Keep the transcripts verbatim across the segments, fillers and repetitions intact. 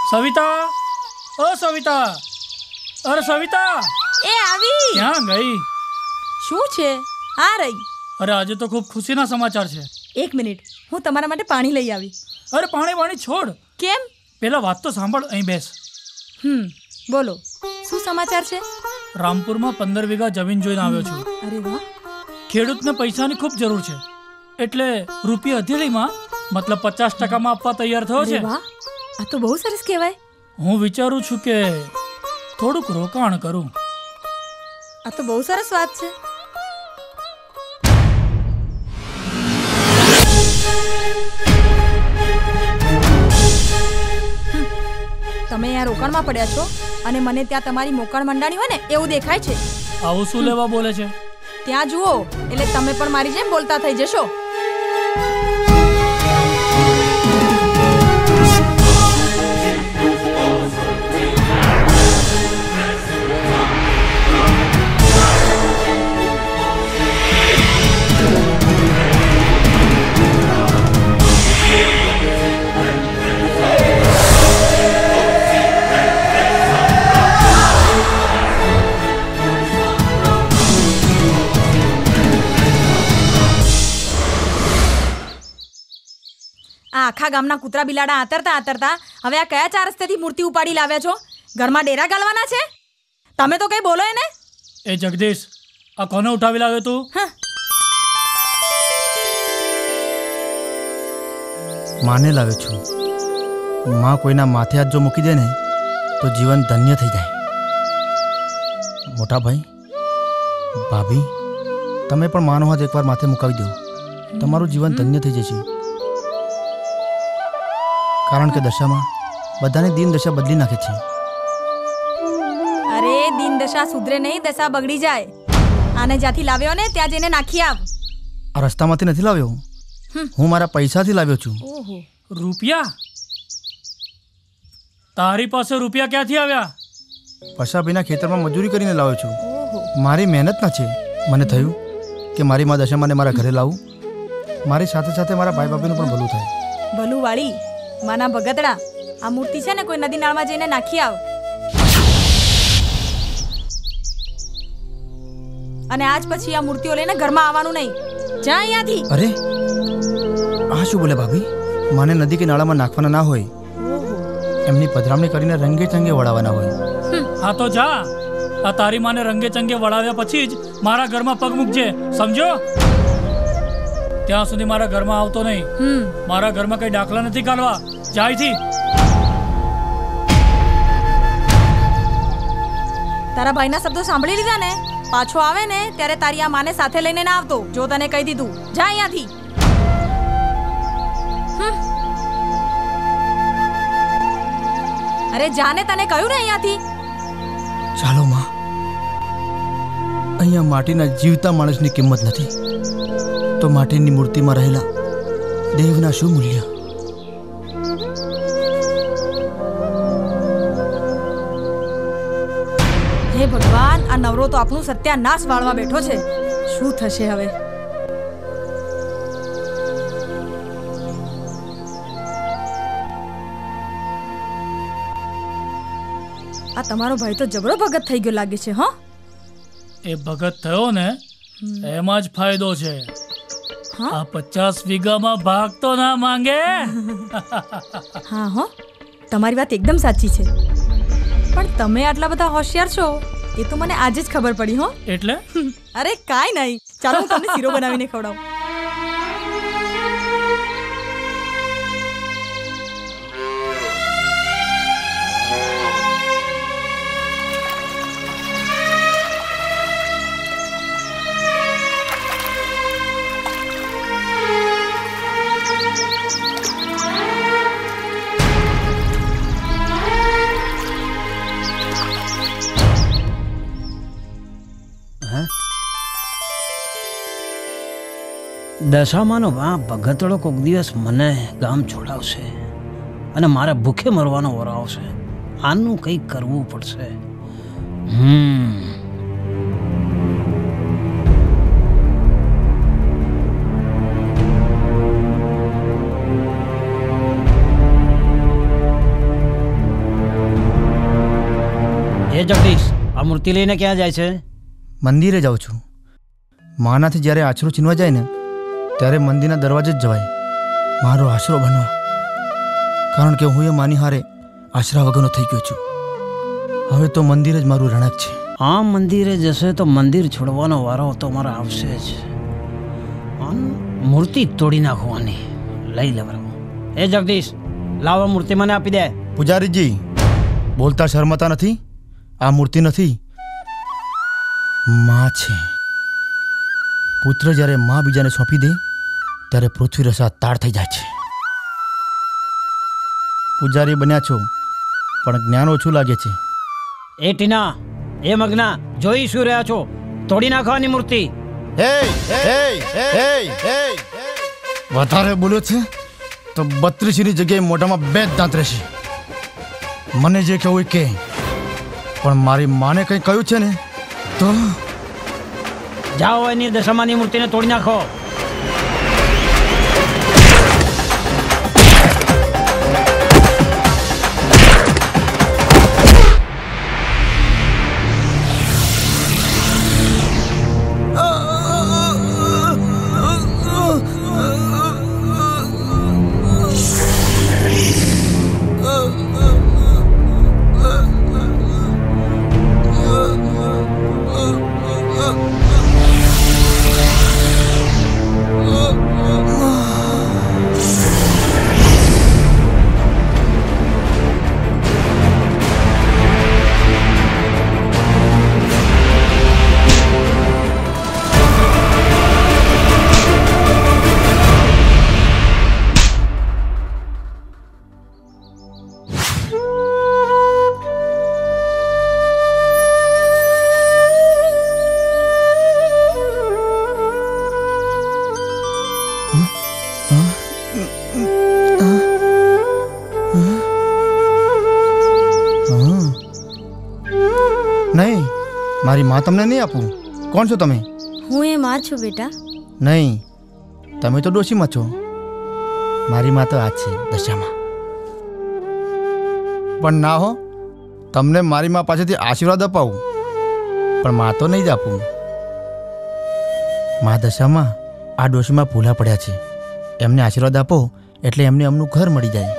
સવિતા, ઓ સવિતા, અરે સવિતા, એ આવી. ક્યાં ગઈ? શું છે? આ રહી. અરે આજે તો ખૂબ ખુશીના સમાચાર છે. એક મિનિટ, હું તમારા માટે પાણી લઈ આવી. અરે પાણી પાણી છોડ. કેમ? પેલા વાત તો સાંભળ, અહીં બેસ. હમ બોલો, શું સમાચાર છે? રામપુરમાં પંદર વીઘા જમીન જોઈને આવ્યો છું. અરે વાહ. ખેડૂતને પૈસાની ખૂબ જરૂર છે, એટલે રૂપિયા હથેળીમાં મતલબ પચાસ ટકામાં આપવા તૈયાર થયો છે. વાહ, આ તો બહુ સરસ કહેવાય. હું વિચારું છું કે થોડુંક રોકાણ કરું. આ તો બહુ સરસ વાત છે. તમે અહીંયા રોકાણમાં પડ્યા છો અને મને ત્યાં તમારી મોકાણ મંડાણી હોય ને એવું દેખાય છે. આવું શું લેવા બોલે છે? ત્યાં જુઓ, એટલે તમે પણ મારી જેમ બોલતા થઈ જશો. આખા ગામના કૂતરા બિલાડા આતરતા આતરતા હવે આ કયા ચાર રસ્તેથી મૂર્તિ ઉપાડી લાવ્યા છો? ઘરમાં ડેરા ગાલવાના છે? તમે તો કઈ બોલો એને. એ જગદીશ, આ કોને ઉઠાવી લાવ્યો તું? માને લાવ્યો છું. માં કોઈના માથે હાથ જો મૂકી દે ને તો જીવન ધન્ય થઈ જાય. મોટા ભાઈ, ભાભી, તમે પણ માનો હાથ એકવાર માથે મુકાવી દો, તમારું જીવન ધન્ય થઈ જશે. કારણ કે દશામાં બધાની દિન દશા બદલી નાખે છે. અરે દિન દશા સુધરે નહીં, દશા બગડી જાય. આને જ્યાંથી લાવ્યો ને ત્યાં જઈને નાખી આવ. આ રસ્તામાંથી નથી લાવ્યો, હું મારા પૈસાથી લાવ્યો છું. ઓહો, રૂપિયા? તારી પાસે રૂપિયા ક્યાંથી આવ્યા? પશાભાઈના ખેતરમાં મજૂરી કરીને લાવ્યો છું. મારી મહેનતના છે. મને થયું કે મારી મા દશામાને મારા ઘરે લાવું, મારી સાથે સાથે મારા ભાઈ ભાભીનું પણ ભલું થાય. ભલું વાળી માના ભગતડા, આ મૂર્તિ છે ને કોઈ નદી નાળમાં જઈને નાખી આવ. અને આજ પછી આ મૂર્તિઓ લઈને ઘરમાં આવવાનું નહીં. જા અહીંયાથી. અરે આ શું બોલે ભાભી? માને નદી કે નાળામાં નાખવાના ના હોય, એમની પધરામણી કરીને રંગે ચંગે વળાવવાના હોય. હા તો જા, આ તારી માને રંગે ચંગે વળાવ્યા પછી જ મારા ઘરમાં પગ મૂકજે, સમજો? ત્યાં સુધી મારા ઘરમાં આવતો નહીં. મારા ઘરમાં કઈ દાખલા નથી કાઢવા. જાયથી. તારા ભાઈના શબ્દો સાંભળી લીધા ને? પાછો આવે ને ત્યારે તારી આ માને સાથે લઈને ના આવતો, જો તને કહી દીધું. જા અહીંયાથી. અરે જાને, તને કહ્યું ને અહીંયાથી. ચાલો માં, અહીંયા માટીના જીવતા માણસની કિંમત નથી તો માટીની મૂર્તિમાં રહેલા દેવના શું મૂલ્ય? હે ભગવાન, આ નવરો તો આપણું સત્યાનાશ વાળવા બેઠો છે. શું થશે હવે? આ તમારો ભાઈ તો જબરો ભગત થઈ ગયો લાગે છે. હા, એ ભગત થયો ને એમાં જ ફાયદો છે. આ પચાસ વીઘામાં ભાગ તો ના માંગે. હા હો, તમારી વાત એકદમ સાચી છે. પણ તમે આટલા બધા હોશિયાર છો એ તો મને આજે જ ખબર પડી. હો એટલે? અરે કાઈ નહીં, ચાલો હું તમને શીરો બનાવીને ખવડાવું. દશામાનો આ ભગતડો કોક દિવસ મને ગામ છોડાવશે અને મારે ભૂખે મરવાનો વરો આવશે. આનું કંઈક કરવું પડશે. હમ જગદીશ, આ મૂર્તિ લઈને ક્યાં જાય છે? મંદિરે જાઉં છું. માનાથી જ્યારે આશરો છીનવા જાય ને ત્યારે મંદિરના દરવાજે જ જવાય મારો આશરો બનવા. કારણ કે હું એ માની હારે આશરા વગરનો થઈ ગયો છું. હવે તો મંદિર જ મારું રણક છે. આ મંદિરે જશે તો મંદિર છોડવાનો વારો તો મારા આવશે જ. મૂર્તિ તોડી નાખવાની. લઈ લે બરાબર. એ જગદીશ, લાવો મૂર્તિ મને આપી દે. પૂજારીજી, બોલતા શરમાતા નથી? આ મૂર્તિ નથી, માં છે. પુત્ર જ્યારે માં બીજાને સોંપી દે ત્યારે પૃથ્વી રસા તાળ થઈ જાય છે. પૂજારી બન્યા છો પણ જ્ઞાન ઓછું લાગે છે. એ ટીના, એ મગના, જોઈ શું રહ્યા છો? તોડી નાખવાની મૂર્તિ. વધારે બોલ્યો છે તો બત્રીસની જગ્યાએ મોઢામાં બે જ દાંત રહેશે. મને જે કહેવું કે, પણ મારી માને કંઈ કહ્યું છે ને તો જાઓ, એની દશામાની મૂર્તિને તોડી નાખો. નહીં, મારી માં તમને નહીં આપું. કોણ છો તમે? હું એ માં છું બેટા. નહીં, તમે તો ડોશીમાં છો. મારી માં તો આ છે દશામાં. પણ ના હો, તમને મારી માં પાસેથી આશીર્વાદ અપાવું પણ માં તો નહીં જ આપું. માં દશામાં આ ડોશીમાં ભૂલા પડ્યા છે, એમને આશીર્વાદ આપો એટલે એમને એમનું ઘર મળી જાય.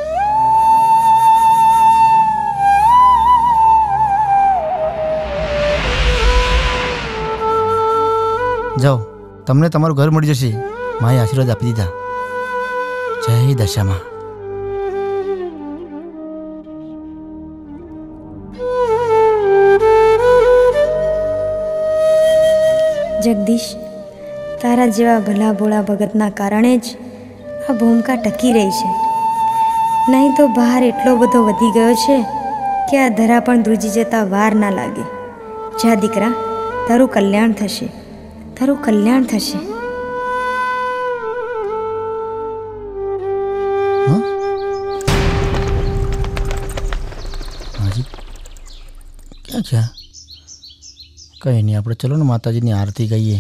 જાઓ, તમને તમારું ઘર મળી જશે. માએ આશીર્વાદ આપી દીધા. જય દશામાં. જગદીશ, તારા જેવા ભલા ભોળા ભગતના કારણે જ આ ભૂમિકા ટકી રહી છે. નહીં તો બહાર એટલો બધો વધી ગયો છે કે આ ધરા પણ ધ્રુજી જતા વાર ના લાગે. જા દીકરા, તારું કલ્યાણ થશે, તારું કલ્યાણ થશે. હાજી ક્યાં છે? કંઈ નહીં, આપણે ચલો ને માતાજીની આરતી ગઈએ.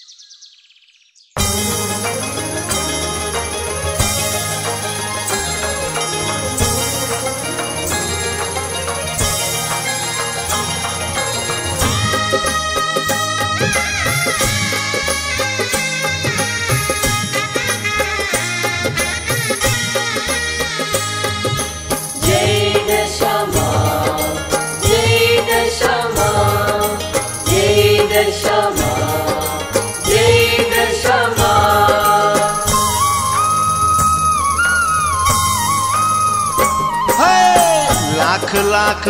લાખ લાખ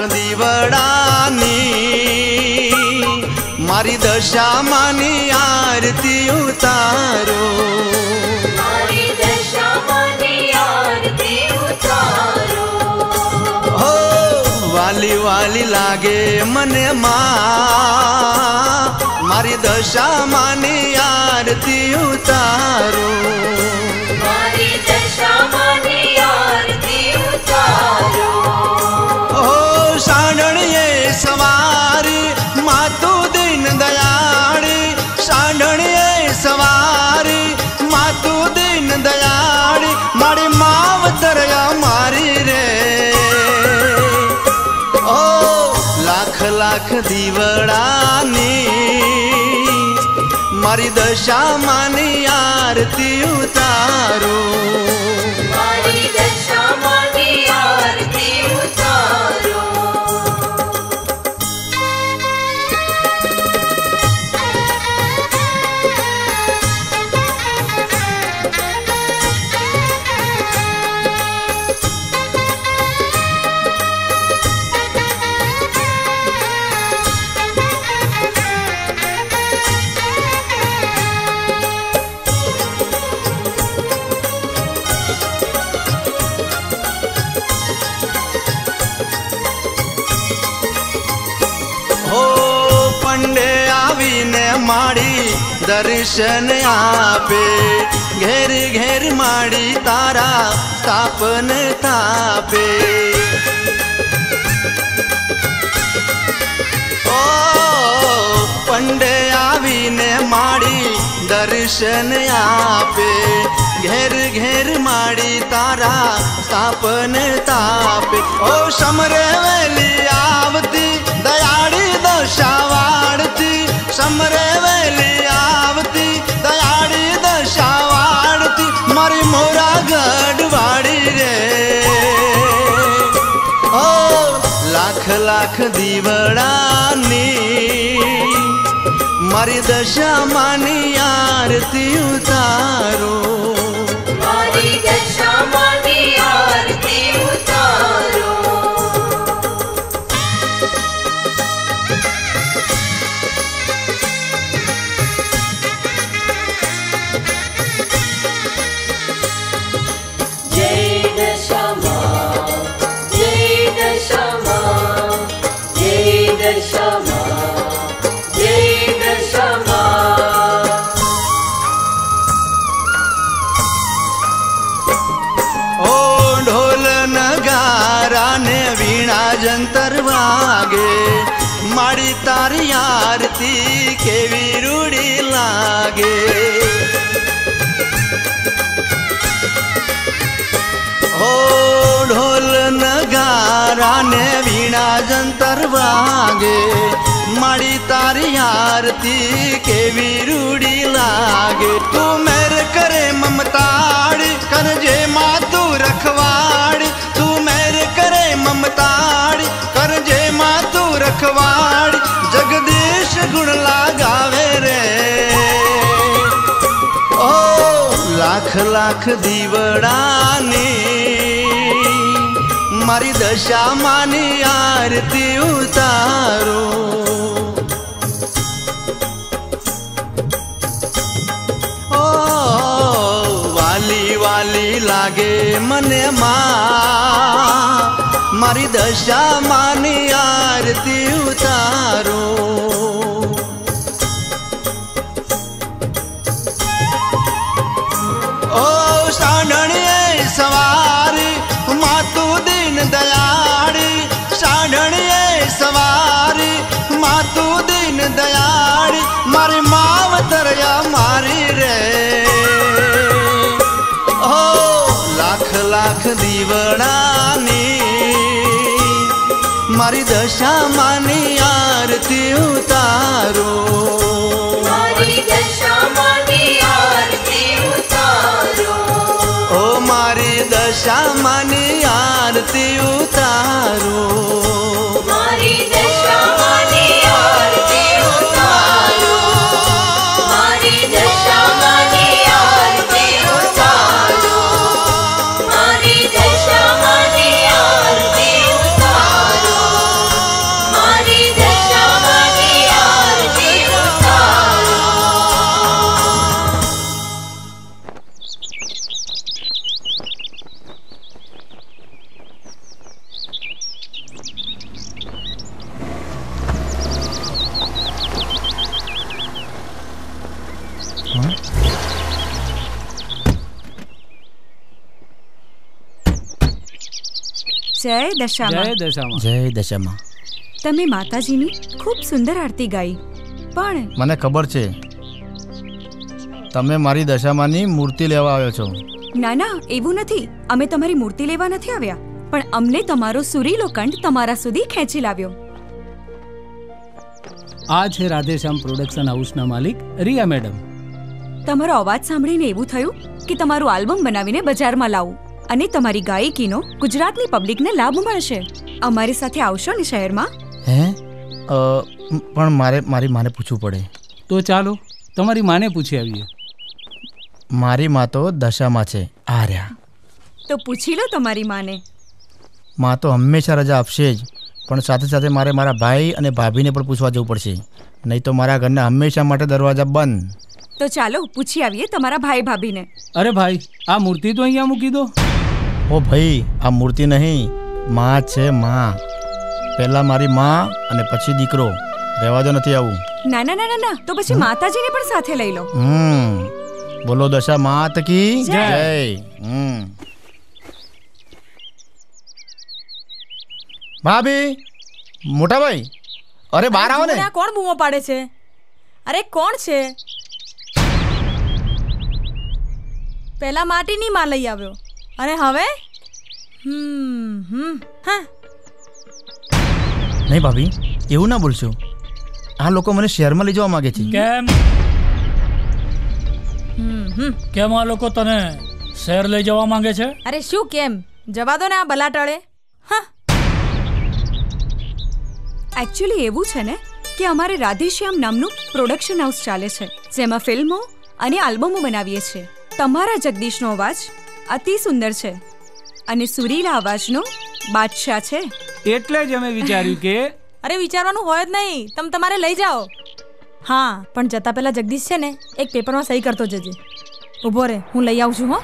દીવડાની મારી દશામાની આરતી ઉતારો. મારી દશામાની આરતી ઉતારો. હો વાલી વાલી લાગે મને માં, મારી દશામાની આરતી ઉતારો. મારી દશામાની આરતી ઉતારો. સાંઢણીએ સવારી માતું દીન દયાળી, સાંઢણીએ સવારી માતું દીન દયાળી, મારી માવતર મારી રે. ઓ લાખ લાખ લાખ દીવડાની મારી દશામાંની આરતી ઉતારો મારી દશામાંની આરતી ઉતારો માડી દર્શન આપે ઘેર ઘેર માડી તારા સ્થાપન થાપે ઓ પંડે આવીને માડી દર્શન આપે ઘેર ઘેર માડી તારા સ્થાપન થાપે ઓ સમરે વેલી આવતી દયાળી દશાવાળતી સમરે વેલી આવતી દયાળી દશાવાળતી મારી મોરા ગઢવાડી રે ઓ લાખ લાખ દીવડાની મારી દશામાંની આરતી ઉતારો મારી દશામાંની આરતી ઉતારો જંતર વાગે મારી તારી આરતી કેવી રૂડી લાગે હો ઢોલ નગારા ને વીણા જંતર વાગે મારી તારી આરતી કેવી રૂડી લાગે તું મેર કરે મમતાડી કરજે માતું રખવાડી તું મેર કરે મમતાડી કરજે માતું રખવાડી જગદીશ ગુણ લાગાવે રે ઓ લાખ લાખ દીવડાની મારી દશામાંની આરતી ઉતારો ઓ વાલી વાલી લાગે મને માં મારી દશામાંની આરતી ઉતારો ઓ સાંઢણીએ સવારી માતું દીન દયાળી સાંઢણીએ સવારી માતું દીન દયાળી મારી માવતરયા મારી રે ઓ લાખ લાખ દીવડાની મારી દશામાંની આરતી ઉતારો મારી દશામાંની આરતી ઉતારો ઓ મારી દશામાંની આરતી ઉતારો મારી દશામાંની આરતી ઉતારો મારી દશામાંની આરતી ઉતારો મારી દશામાંની આરતી ઉતારો મારી દશામાંની આરતી ઉતારો જય દશામાં જય દશામાં જય દશામાં તમે માતાજીની ખૂબ સુંદર આરતી ગાઈ પણ મને ખબર છે તમે મારી દશામાંની મૂર્તિ લેવા આવ્યો છો ના ના એવું નથી અમે તમારી મૂર્તિ લેવા નથી આવ્યા પણ અમને તમારો સુરીલો કંઠ તમારા સુધી ખેંચી લાવ્યો આ છે રાધેશ્યામ પ્રોડક્શન હાઉસના માલિક રિયા મેડમ. તમારો અવાજ સાંભળીને એવું થયું કે તમારું આલ્બમ બનાવીને બજારમાં લાવું અને તમારી ગાયકીનો ગુજરાતની પબ્લિકને લાભ મળશે. અમારી સાથે આવશો ને શહેરમાં? હે અ, પણ મારે મારી માને પૂછવું પડે. તો ચાલો તમારી માને પૂછી આવીએ. મારી માં તો દશામાં છે. આ રહ્યા. તો પૂછી લો તમારી માને. માં તો હંમેશા રજા આપશે જ, પણ સાથે સાથે મારે મારા ભાઈ અને ભાભીને પણ પૂછવા જવું પડશે, નહીં તો મારા ઘરના હંમેશા માટે દરવાજા બંધ. તો ચાલો પૂછી આવીએ તમારા ભાઈ ભાભીને. અરે ભાઈ, આ મૂર્તિ તો અહીંયા મૂકી દો. ઓ ભાઈ, આ મૂર્તિ નહીં, માં છે માં. પહેલા મારી માં અને પછી દીકરો. રહેવા દો, નથી આવું. ના ના ના ના, તો પછી માતાજીને પણ સાથે લઈ લો. હમ બોલો દશા માત કી જય. હમ ભાભી, મોટા ભાઈ, અરે બહાર આવો ને. કોણ બૂમો પાડે છે? અરે કોણ છે? પહેલા માટીની માં લઈ આવ્યો અને હવે હમ હમ હા. નહીં ભાભી, એવું ના બોલશો. આ લોકો મને શહેરમાં લઈ જવા માંગે છે. કેમ હમ હમ કેમ આ લોકો તને શહેર લઈ જવા માંગે છે? અરે શું કેમ, જવા દો ને આ બલાટળે. હા, એકચ્યુઅલી એવું છે ને કે અમારે રાધેશ્યામ નામનું પ્રોડક્શન હાઉસ ચાલે છે, જેમાં ફિલ્મો અને આલ્બમો બનાવીએ છીએ. તમારા જગદીશનો અવાજ અતિ સુંદર છે અને સુરીલા અવાજનો બાદશાહ છે. એટલે જ અમે વિચાર્યું કે અરે વિચારવાનું હોય જ નહીં, તમે તમારે લઈ જાઓ. હા, પણ જતા પહેલા જગદીશ છે ને એક પેપરમાં સહી કરતો જજે. ઊભો રે, હું લઈ આવું છું. હો,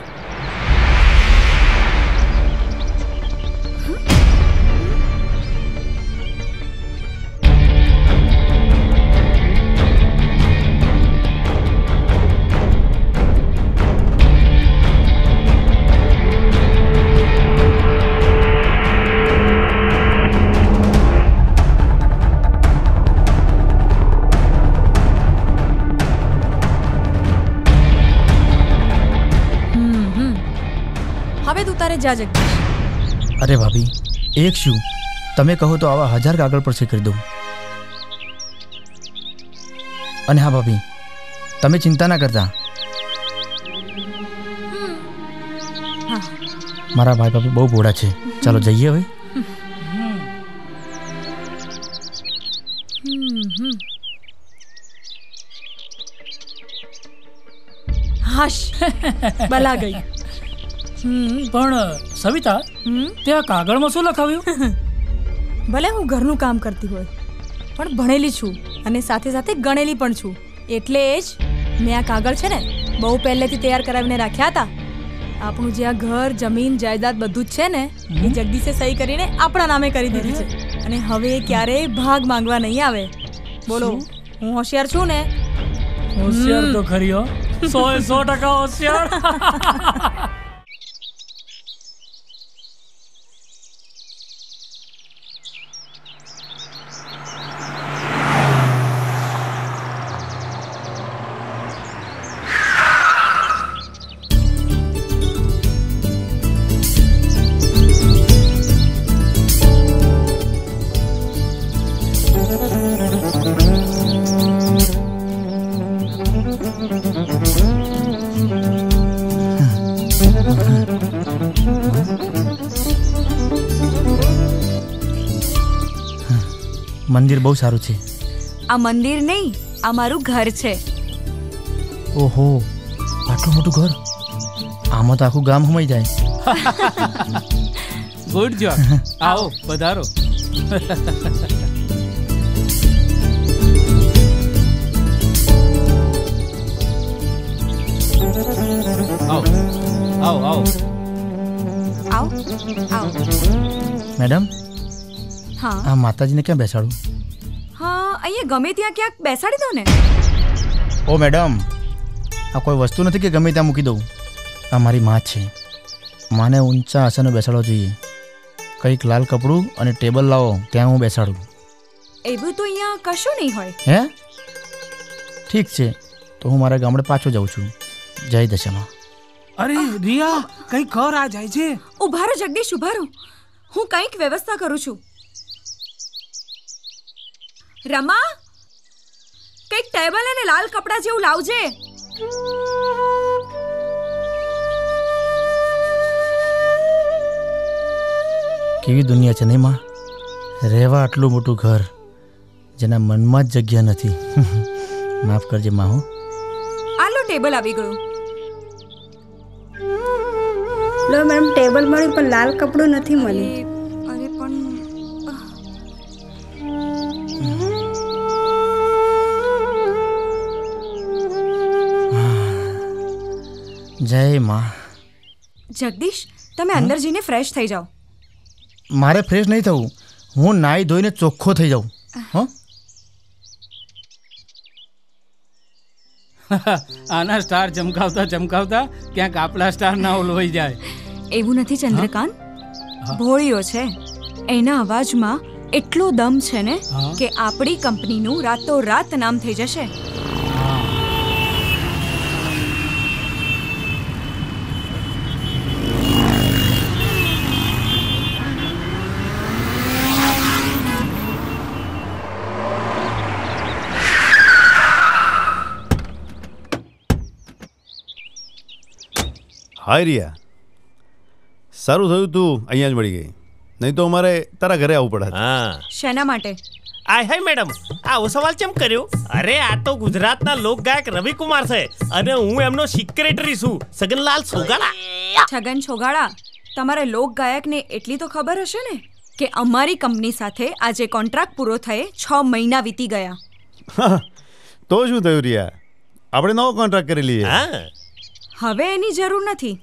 હવે તું તારે જા જગદીશ. અરે ભાભી, એક શું, તમે કહો તો આવા હજાર કાગળ પર સહી કરી દઉં. અને હા ભાભી, તમે ચિંતા ના કરતા. મારા ભાઈ ભાભી બહુ ભોળા છે. ચાલો જઈએ હવે. હાશ, બલા ગઈ. પણ સવિતા, ત્યાં કાગળમાં શું લખાવ્યું? ભલે હું ઘરનું કામ કરતી હોય, પણ ભણેલી છું અને સાથે સાથે ગણેલી પણ છું. એટલે જ મેં આ કાગળ છે ને બહુ પહેલેથી તૈયાર કરાવીને રાખ્યા હતા. આપણું જે આ ઘર, જમીન, જાયદાદ બધું જ છે ને એ જગદીશે સહી કરીને આપણા નામે કરી દીધી છે અને હવે એ ક્યારેય ભાગ માંગવા નહીં આવે. બોલો, હું હોશિયાર છું ને? હોશિયાર તો ખરી હો, સો એ સો ટકા હોશિયાર. મંદિર બહુ સારું છે. આ મંદિર નહીં, આ મારું ઘર છે. ઓહો, આટલું મોટું ઘર! આમાં તો આખું ગામ હમાઈ જાય. Good job. આવો, પધારો. આવો આવો આવો આવો આવો. મેડમ, હા આ માતાજીને ક્યાં બેસાડું? હા, અહીંયા ગમે ત્યાં ક્યાંક બેસાડી દો ને. ઓ મેડમ, આ કોઈ વસ્તુ નથી કે ગમે ત્યાં મૂકી દઉં. આ મારી માં છે. માને ઊંચા આસને બેસાડવો જોઈએ. કંઈક લાલ કપડું અને ટેબલ લાવો, ત્યાં હું બેસાડું. એવું તો અહીંયા કશું નહીં હોય. હે, ઠીક છે, તો હું મારા ગામડે પાછો જાઉં છું. જય દશામાં. અરે રિયા, કઈ કર આ જાય છે. ઉભા રહો જગદીશ, ઉભા રહો. હું કંઈક વ્યવસ્થા કરું છું. રમા, કંઈક ટેબલ અને લાલ કપડાં જેવું લાવજે. કેવી દુનિયા છે નહીં માં, રહેવા આટલું મોટું ઘર જેના મનમાં જ જગ્યા નથી. માફ કરજે માં. હું આલો ટેબલ આવી ગયું. લો મેડમ, ટેબલ મળ્યું પણ લાલ કપડું નથી મળ્યું. અરે પણ જય માં. જગદીશ, તમે અંદર જઈને ફ્રેશ થઈ જાઓ. મારે ફ્રેશ નહીં થવું, હું નાહી ધોઈને ચોખ્ખો થઈ જાઉં. હં આના સ્ટાર ચમકાવતા ચમકાવતા ક્યાંક આપણા સ્ટાર ના ઓલવાઈ જાય. એવું નથી ચંદ્રકાંત, ભોળિયો છે. એના અવાજમાં એટલો દમ છે ને કે આપણી કંપનીનું રાતોરાત નામ થઈ જશે. હાય રિયા, સારું થયું તું અહીંયા જ મળી ગઈ, નહીં તો અમારે તારા ઘરે આવવું પડે. હા, શેના માટે? આય હાય મેડમ, આવો સવાલ કેમ કર્યો? અરે આ તો ગુજરાતના લોક ગાયક રવિ કુમાર છે અને હું એમનો સેક્રેટરી છું, છગનલાલ છોગાળા. છગન છોગાળા, તમારે લોક ગાયકને એટલી તો ખબર હશે ને કે અમારી કંપની સાથે આજે કોન્ટ્રાક્ટ પૂરો થયે છ મહિના વીતી ગયા. તો શું થયું રિયા, આપણે નવો કોન્ટ્રાક્ટ કરી લઈએ. હા, હવે એની જરૂર નથી.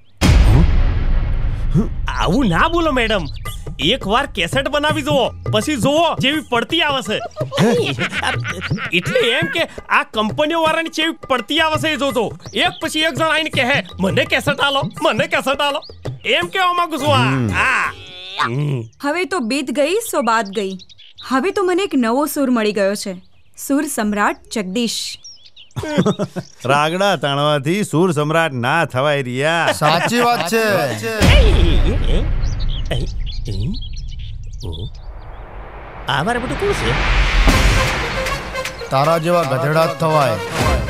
આવું ના બોલો મેડમ, એક વાર કેસેટ બનાવી જુઓ, પછી જુઓ જેવી પડતી આવે છે. એટલે એમ કે આ કંપનીઓ વાળાની જેવી પડતી આવે છે એ જોજો. એક પછી એક જણ આવીને કહે મને કેસેટ આલો, મને કેસેટ આલો, એમ કેવા માંગુ છું. આ હવે તો બીત ગઈ સો બાત ગઈ. હવે તો મને એક નવો સૂર મળી ગયો છે, સૂર સમ્રાટ જગદીશ. રાગડા તાણવાથી સૂર સમ્રાટ ના થવાય રિયા. સાચી વાત છે. આ મારે બધું કોણ છે? તારા જેવા ગધેડા જ થવાય.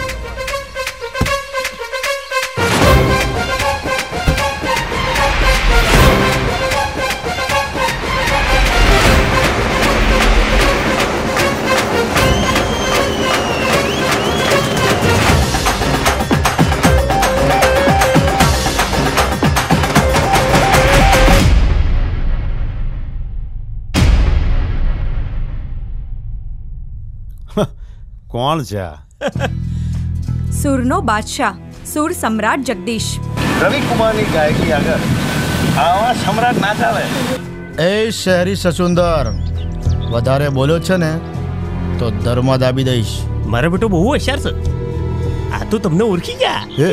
કોણ છે? સૂરનો બાદશાહ, સૂર સમ્રાટ જગદીશ. રવિ કુમારની ગાયકી આગળ આવા સમ્રાટ ના ચાલે. એ શહેરી સચુંદર, વધારે બોલ્યો છે ને તો દરમાં દાબી દઈશ. મારો બેટો બહુ હોશિયાર છે, આ તો તમને ઓળખી ગયા.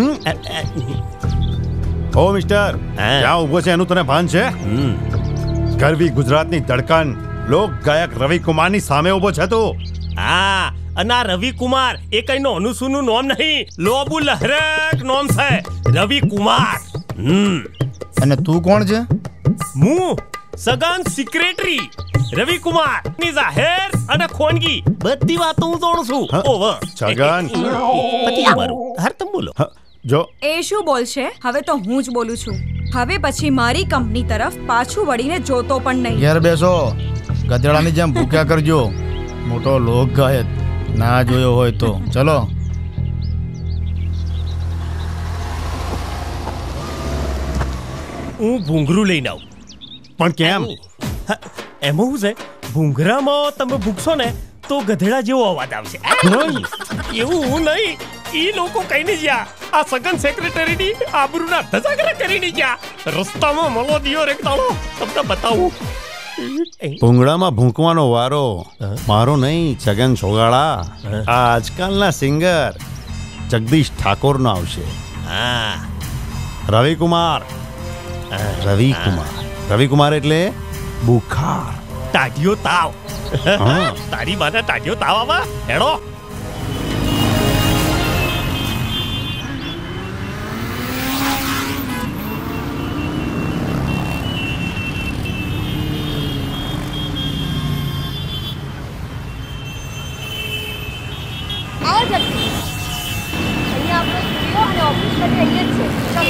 ઓ મિસ્ટર, ક્યાં ઉભો છે એનું તને ભાન છે? ગરવી ગુજરાતની ધડકન લોક ગાયક રવિ કુમારની સામે ઉભો છે તું. હા, અને આ રવિ કુમાર એ કઈ નો અનુસુનું નામ નહીં, લોબુ લહેરક નામ છે રવિ કુમાર. હમ અને તું કોણ છે? હું સગન સેક્રેટરી રવિ કુમાર ની જાહેર અને ખોનગી બધી વાતો હું જાણું છું. ઓવર છગન પતિ મારું હર તમે બોલો. જો એ શું બોલશે? હવે તો હું જ બોલું છું. હવે પછી મારી કંપની તરફ પાછું વળીને જોતો પણ નહીં. ઘેર બેસો, ગધેડાની જેમ ભૂખ્યા કરજો. મોટો લોક ગાયક ના જોયો હોય તો ચલો. હું ભૂંગરું લઈને આવું. પણ કેમ? એમાં શું છે, ભૂંગરામાં તમે ભૂખશો ને તો ગધેડા જેવો અવાજ આવશે. એવું હું નહીં, એ લોકો કઈ નહીં ગયા, આ સગન સેક્રેટરીની આબરૂના ધજાગરા કરીને ગયા. રસ્તામાં મળો દિયો રેખતાળો તમને બતાવું. ભૂંગળામાં ભૂંકવાનો વારો મારો નહીં, છગન છોગાળા. આ આજકાલના સિંગર જગદીશ ઠાકોરનો આવશે. હા, રવિ કુમાર. રવિ કુમાર રવિ કુમાર એટલે બુખાર, ટાઢિયો તાવ. તારી માને ટાઢિયો તાવ આવા હેડો.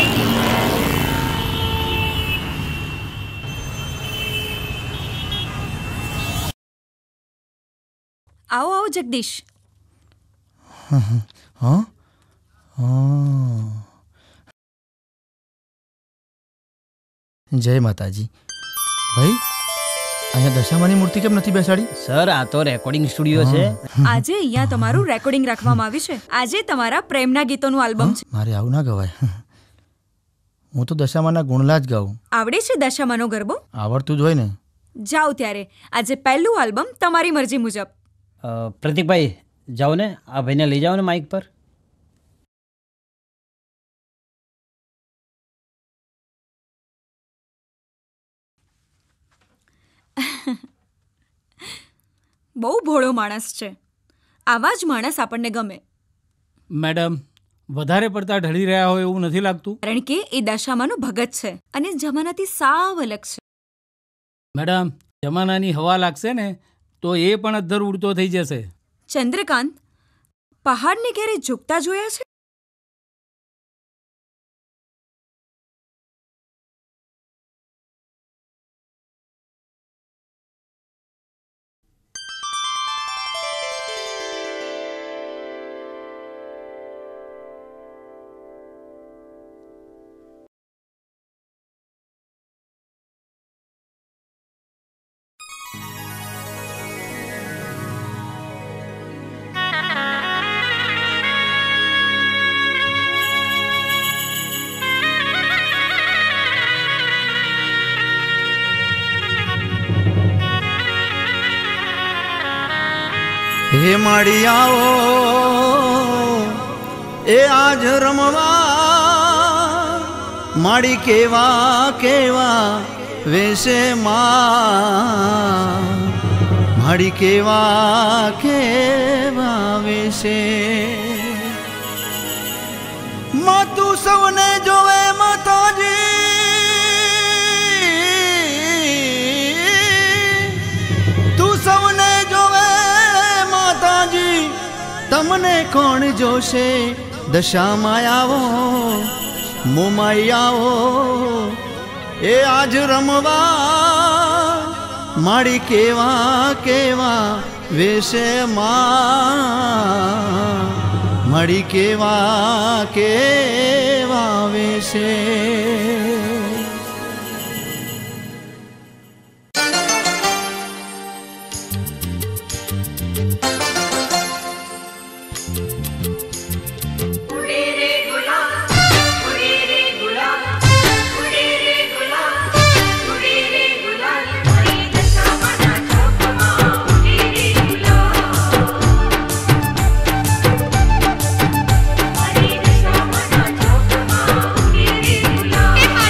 આવો આવો જગદીશ. હા હા જય માતાજી. ભાઈ અહીંયા દશામાની મૂર્તિ કેમ નથી બેસાડી? સર આ તો રેકોર્ડિંગ સ્ટુડિયો છે. આજે અહીંયા તમારું રેકોર્ડિંગ રાખવામાં આવ્યું છે. આજે તમારા પ્રેમના ગીતોનું આલ્બમ છે. મારે આવું ના ગવાય. હું તો દશામાના ગુણલા જ ગાઉં. આવડે છે દશામાનો ગરબો? આવડતું જ હોય ને. જાઓ ત્યારે આજે પહેલું આલ્બમ તમારી મરજી મુજબ. પ્રતિકભાઈ જાઓ ને, આ ભાઈને લઈ જાઓ ને માઇક પર. બહુ ભોળો માણસ છે. આવા જ માણસ આપણને ગમે. મેડમ વધારે પડતા ઢળી રહ્યા હોય એવું નથી લાગતું? કારણ કે એ દશામાનો ભગત છે અને જમાનાથી સાવ અલગ છે. મેડમ જમાનાની હવા લાગશે ને તો એ પણ અદ્ધર ઉડતો થઈ જશે. ચંદ્રકાંત, પહાડને ક્યારે ઝૂકતા જોયા છે? હે માળિયાઓ એ આજ રમવા માડી કેવા કેવા વેશે માં માડી કેવા કેવા વેશે માં તું સૌને જોવે માતાજી તું સૌને જોવે તમને કોણ જોશે દશામાં આવો મોમાઈ આવો એ આજ રમવા માડી કેવા કેવા વેશે માં માડી કેવા કેવા વેશે મારી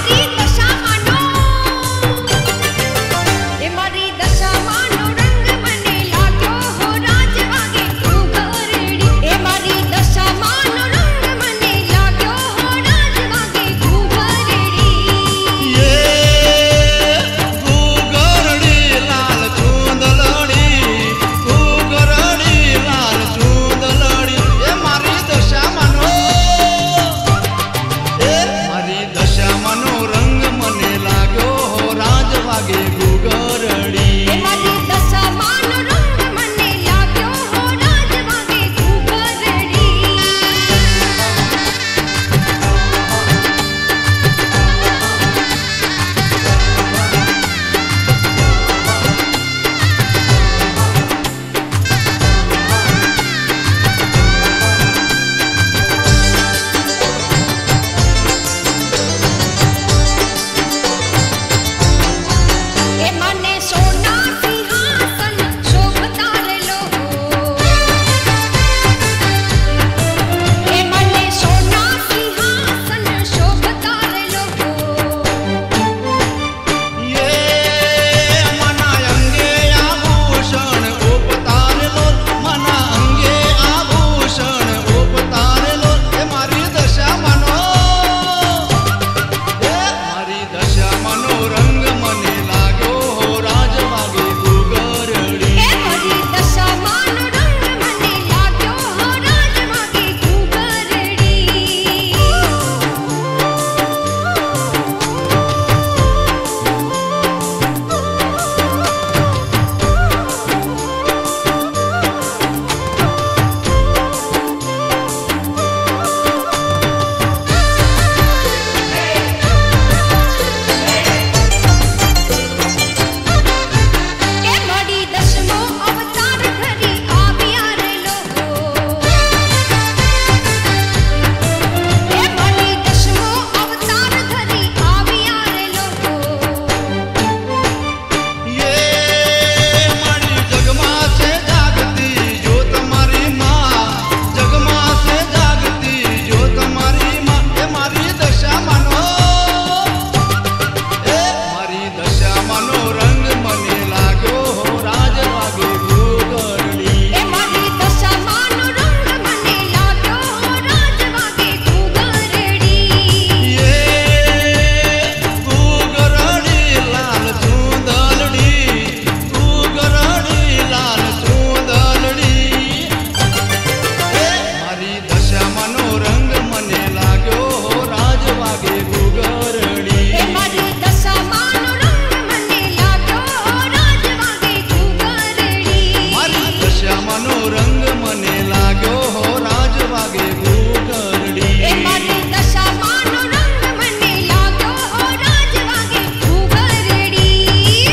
ઘૂઘરડી એ મારી દશામાનો રંગ મને લાગ્યો રાજ વાગે ઘૂઘરડી મારી દશામાનો રંગ મને લાગ્યો હો રાજ વાગે ઘૂઘરડી એ મારી દશામાનો રંગ મને લાગ્યો રાજ વાગે ઘૂઘરડી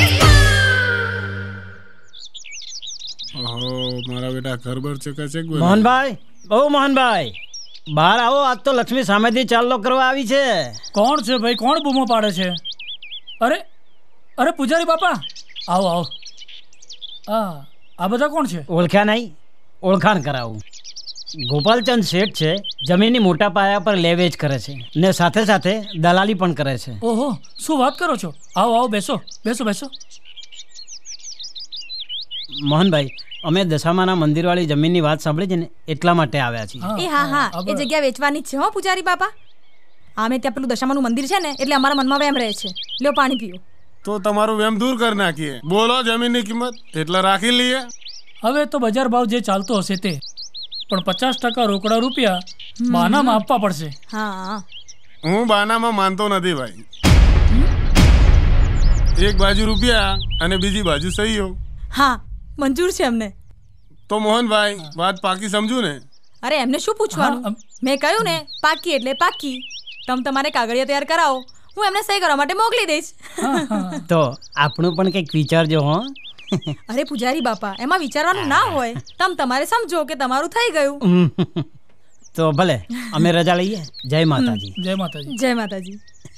ઓહો મારા બેટા ઘરબર ચકાચક બને. મોહનભાઈ ઓ મોહનભાઈ બહાર આવો, આજ તો લક્ષ્મી સામેથી ચાલલો કરવા આવી છે. કોણ છે ભાઈ? કોણ બૂમો પાડે છે? અરે અરે પૂજારી બાપા, આવો આવો. આ આ બધા કોણ છે? ઓળખ્યા નહીં? ઓળખાણ કરાવું. ગોપાલચંદ શેઠ છે, જમીનની મોટા પાયા પર લે વેચ કરે છે ને સાથે સાથે દલાલી પણ કરે છે. ઓહો, શું વાત કરો છો? આવો આવો, બેસો બેસો બેસો. મોહનભાઈ, અમે દશામાના મંદિરવાળી જમીનની વાત સાંભળી છે ને એટલા માટે આવ્યા છીએ. એ હા હા, એ જગ્યા વેચવાની જ છે હો પૂજારી બાપા. આમે ત્યાં પેલું દશામાનું મંદિર છે ને એટલે અમારા મનમાં વેમ રહે છે. લ્યો પાણી પીઓ. તો તમારું વેમ દૂર કરી નાખીએ. બોલો જમીનની કિંમત એટલા રાખી લઈએ. હવે તો બજાર ભાવ જે ચાલતો હશે તે, પણ પચાસ ટકા રોકડા રૂપિયા બાનામાં આપવા પડશે. હા, હું બાનામાં માનતો નથી ભાઈ. એક બાજુ રૂપિયા અને બીજી બાજુ સહીઓ. હા મંજૂર છે અમને. તો મોહનભાઈ વાત પાકી સમજુ ને? અરે એમને શું પૂછવાનું? મેં કહ્યું ને પાકી એટલે પાકી. તમે તમારે કાગળિયા તૈયાર કરાવો, હું એમને સહી કરવા માટે મોકલી દઈશ. તો આપણું પણ કંઈક વિચારજો હો. અરે પૂજારી બાપા, એમાં વિચારવાનું ના હોય. તમે તમારે સમજો કે તમારું થઈ ગયું. તો ભલે અમે રજા લઈએ. જય માતાજી. જય માતાજી. જય માતાજી.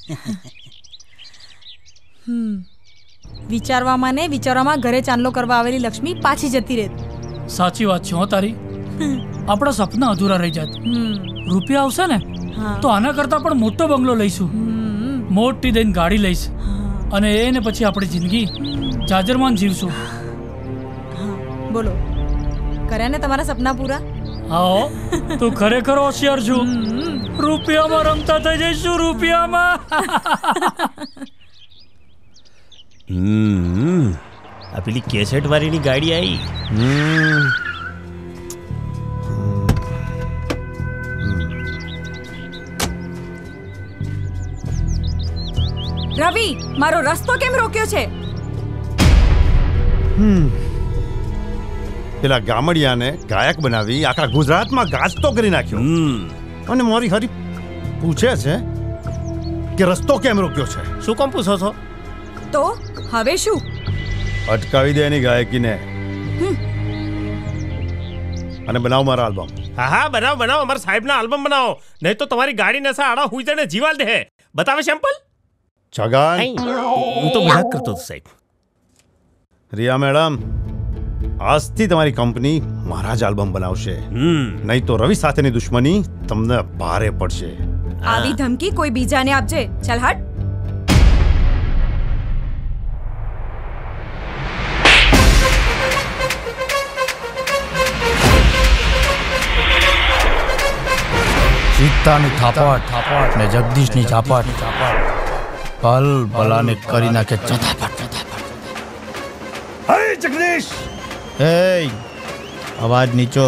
હમ વિચારવામાં ને વિચારવામાં ઘરે ચાંદલો કરવા આવેલી લક્ષ્મી પાછી જતી રહેત. સાચી વાત છે હો તારી. આપણા સપના અધૂરા રહી જાત. રૂપિયા આવશે ને તો આના કરતા પણ મોટો બંગલો લઈશું, મોટી દઈને ગાડી લઈશ, અને એને પછી આપણી જિંદગી જાજરમાન જીવશું. બોલો, કર્યા ને તમારા સપના પૂરા? હા, તું ખરેખર હોશિયાર છું. રૂપિયામાં રમતા થઈ જઈશું, રૂપિયામાં. હમ આ પેલી કેસેટ વાળીની ગાડી આવી. રવિ, મારો રસ્તો કેમ રોક્યો છે? હમ પેલા ગામડિયાને ગાયક બનાવી આખા ગુજરાતમાં ગાજતો કરી નાખ્યો. અને મારી હરી પૂછે છે કે રસ્તો કેમ રોક્યો છે. શું કામ પૂછો છો? તો હવે શું? અટકાવી દે એની ગાયકીને અને બનાવ મારા આલ્બમ. હા હા બનાવો બનાવો, અમારા સાહેબના આલ્બમ બનાવો, નહીં તો તમારી ગાડી નસા આડા હુઈ જઈને જીવાલ દે. બતાવે સેમ્પલ? છગન, હું તો મજાક કરતો હતો સાહેબ. રિયા મેડમ, આજથી તમારી કંપની મારા જ આલ્બમ બનાવશે, નહીં તો રવિ સાથેની દુશ્મની તમને ભારે પડશે. આવી ધમકી કોઈ બીજાને આપજે. ચાલ હટ. સીતાની થાપાટ ને જગદીશની ઝાપાટ પલ ભલાને કરી નાખે ચટાપટ. હે જગદીશ, એ અવાજ નીચો.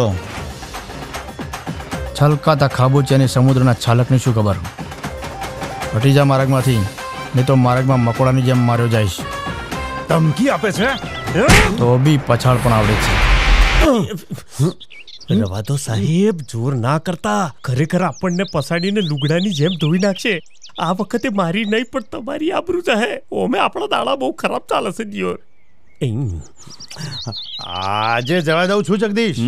છલકાતા ખાબોચિયાની સમુદ્રના છાલકની શું ખબર? હટી જા માર્ગમાંથી, નહીં તો માર્ગમાં મકોડાની જેમ માર્યો જઈશ. ધમકી આપે છે તો બી પછાડ પણ આવડે છે. રવા દો સાહેબ, જોર ના કરતા. ખરેખર આપણને પસાડીને લુગડાની જેમ ધોઈ નાખશે. આ વખતે મારી નહીં પણ તમારી આબરૂ જાહે. ઓમે આપણા દાડા બહુ ખરાબ ચાલે છે જીવન. આજે જવા દઉં છું જગદીશ.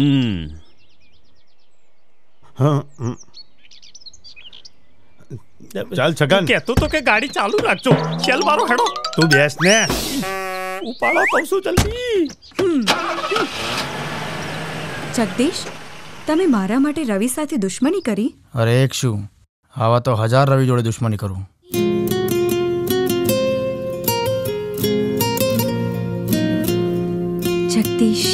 ચાલ છગન, કહેતો તો કે ગાડી ચાલુ રાખજો. ચાલ મારો હેડો. તું બેસ ને. ઉપાડો કહું છું જલ્દી. જગદીશ, તમે મારા માટે રવિ સાથે દુશ્મની કરી? અરે એક શું, આવા તો હજાર રવિ જોડે દુશ્મની કરું. જગદીશ,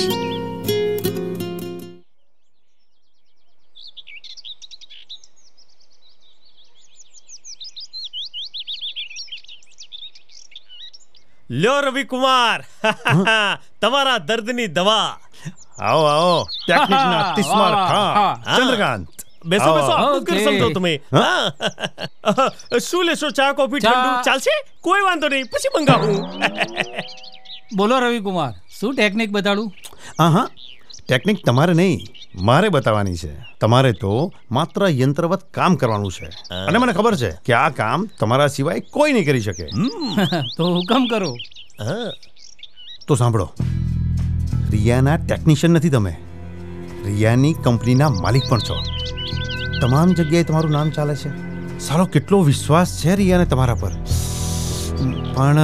લ્યો રવિકુમાર, તમારા દર્દની દવા. આવો આવો, ટેકનિકના તિસ્માર ખાન ચંદ્રકાંત. બેસો બેસો, આપનું ઘર સમજો તમે. શું લેશો? ચા, કોફી, ચા. ઠંડુ ચાલશે? કોઈ વાંધો નહીં, પછી મંગાવું. બોલો રવિકુમાર, શું ટેકનિક બતાડું? હા હા, ટેકનિક તમારે નહીં, મારે બતાવવાની છે. તમારે તો માત્ર યંત્રવત કામ કરવાનું છે, અને મને ખબર છે કે આ કામ તમારા સિવાય કોઈ નહીં કરી શકે. તો હુકમ કરો. તો સાંભળો, રિયાના ટેકનિશિયન નથી તમે, રિયાની કંપનીના માલિક પણ છો. તમામ જગ્યાએ તમારું નામ ચાલે છે. સારો કેટલો વિશ્વાસ છે રિયાને તમારા પર. પણ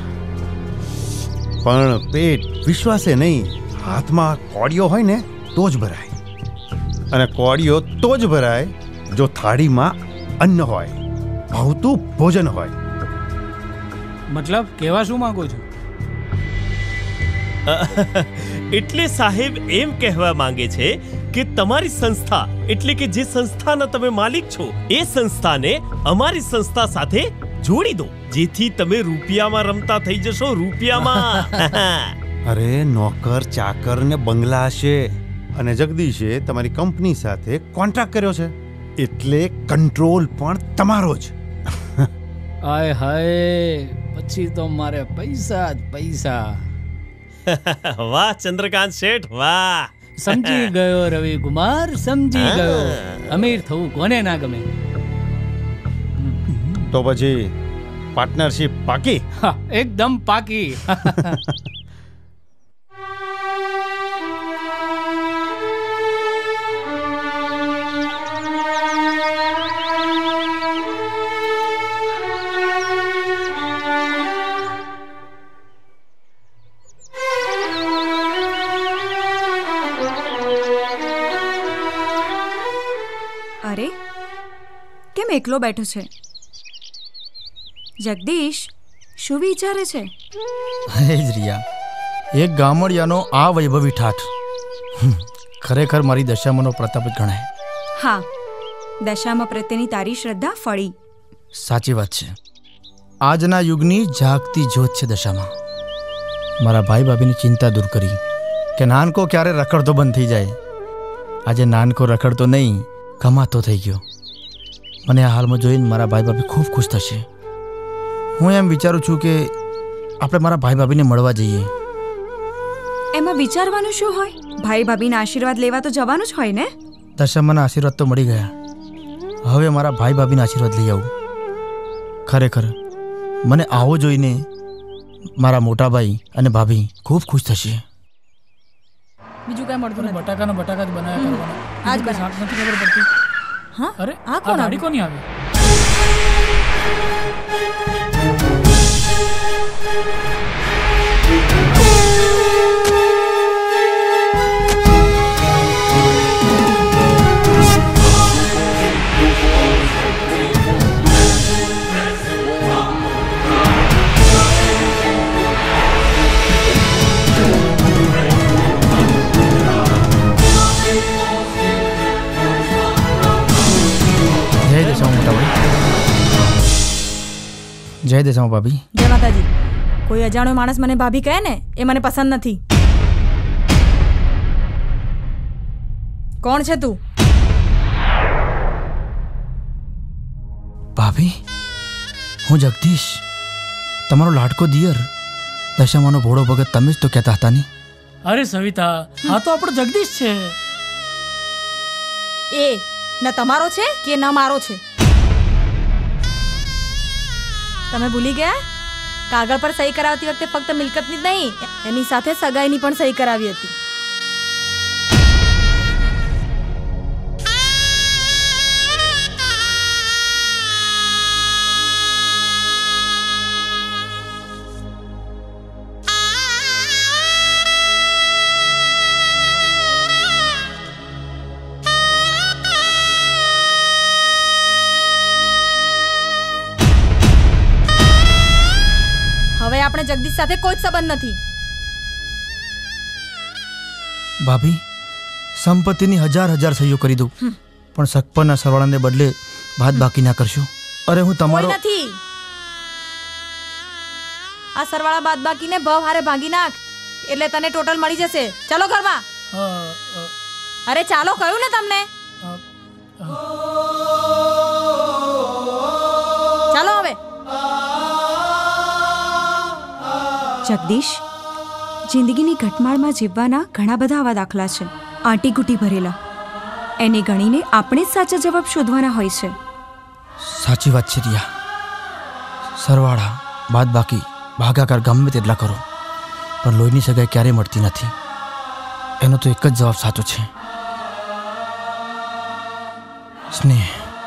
પણ પેટ વિશ્વાસે નહીં, હાથમાં કોડિયો હોય ને તો જ ભરાય, અને કોડિયો તો જ ભરાય જો થાળીમાં અન્ન હોય, ભાવતું ભોજન હોય. મતલબ કહેવા શું માંગો છો? એટલે સાહેબ એમ કહેવા માંગે છે કે તમારી સંસ્થા એટલે કે જે સંસ્થાના તમે માલિક છો એ સંસ્થાને અમારી સંસ્થા સાથે જોડી દો, જેથી તમે રૂપિયામાં રમતા થઈ જશો. રૂપિયામાં. અરે નોકર ચાકર ને બંગલા હશે, અને જગદીશે તમારી કંપની સાથે કોન્ટ્રાક્ટ કર્યો છે, એટલે કંટ્રોલ પણ તમારો જ. હાય હાય, પછી તો મારે પૈસા જ પૈસા. વાહ ચંદ્રકાંત શેઠ, વાહ. સમજી ગયો રવિકુમાર, સમજી ગયો. અમીર થવું કોને ના ગમે? તો પછી પાર્ટનરશિપ પાકી? હા, એકદમ પાકી. અરે, કેમ એકલો બેઠો છે? જગદીશ, શું વિચારે છે? હે જ રિયા, એક ગામડિયાનો આ વૈભવી ઠાઠ ખરેખર મારી દશામાંનો પ્રતાપ જ ગણાય. હા, દશામાં પ્રત્યેની તારી શ્રદ્ધા ફળી. સાચી વાત છે. આજના યુગની જાગતી જ્યોત છે દશામાં. મારા ભાઈ ભાભીની ચિંતા દૂર કરી કે નાનકો ક્યારે રખડતો બંધ થઈ જાય. આજે નાનકો રખડતો નહીં, કમાતો થઈ ગયો. મને આ હાલમાં જોઈને મારા ભાઈ ભાભી ખૂબ ખુશ થશે. હું એમ વિચારું છું કે આપણે મારા ભાઈ ભાભીને મળવા જઈએ. એમાં વિચારવાનું શું હોય? ભાઈ ભાભીના આશીર્વાદ લેવા તો જવાનું જ હોય ને. દશામાના આશીર્વાદ તો મળી ગયા, હવે મારા ભાઈ ભાભીના આશીર્વાદ લઈ આવું. ખરેખર મને આવો જોઈને મારા મોટા ભાઈ અને ભાભી ખૂબ ખુશ થશે. બીજું કઈ મળતું નથી. બટાકાનો બટાકા જ બનાવ્યા કરવાના. આજ શાક નથી ખબર પડતી. હા, અરે આ કોણ ગાડી કોની આવી? જય દશામાં ભાભી. જય માતાજી. કોઈ અજાણ્યો માણસ મને ભાભી કહે ને એ મને પસંદ નથી. કોણ છે તું? ભાભી, હું જગદીશ, તમારો લાડકો દિયર. દશામાનો ભોળો ભગત તમે જ તો કહેતા હતા ને. અરે સવિતા, આ તો આપણો જગદીશ છે. એ ન તમારો છે કે ન મારો છે? તમે ભૂલી ગયા? કાગળ પર સહી કરાવતી વખતે ફક્ત મિલકતની જ નહીં, એની સાથે સગાઈની પણ સહી કરાવી હતી. હવે આપણે જગદીશ સાથે કોઈ જ સંબંધ નથી. ભાભી, સંપત્તિની હજાર હજાર સહીઓ કરી દઉં, પણ સગપણના સરવાળાને બદલે બાદ બાકી ના કરશો. અરે હું તમારો કોઈ નથી. આ સરવાળા બાદ બાકીને ભવ હારે ભાંગી નાખ, એટલે તને ટોટલ મળી જશે. ચાલો ઘરમાં. અરે ચાલો, કહ્યું ને તમને. જગદીશ, જિંદગીની ઘટમાળમાં જીવવાના ઘણા બધા આવા દાખલા છે, આંટીઘૂંટી ભરેલા. એને ગણીને આપણે જ સાચા જવાબ શોધવાના હોય છે. સાચી વાત છે રિયા. સરવાળા બાદ બાકી ભાગાકાર ગમે તેટલા કરો, પણ લોહીની સગાઈ ક્યારેય મળતી નથી. એનો તો એક જ જવાબ સાચો છે, સ્નેહ.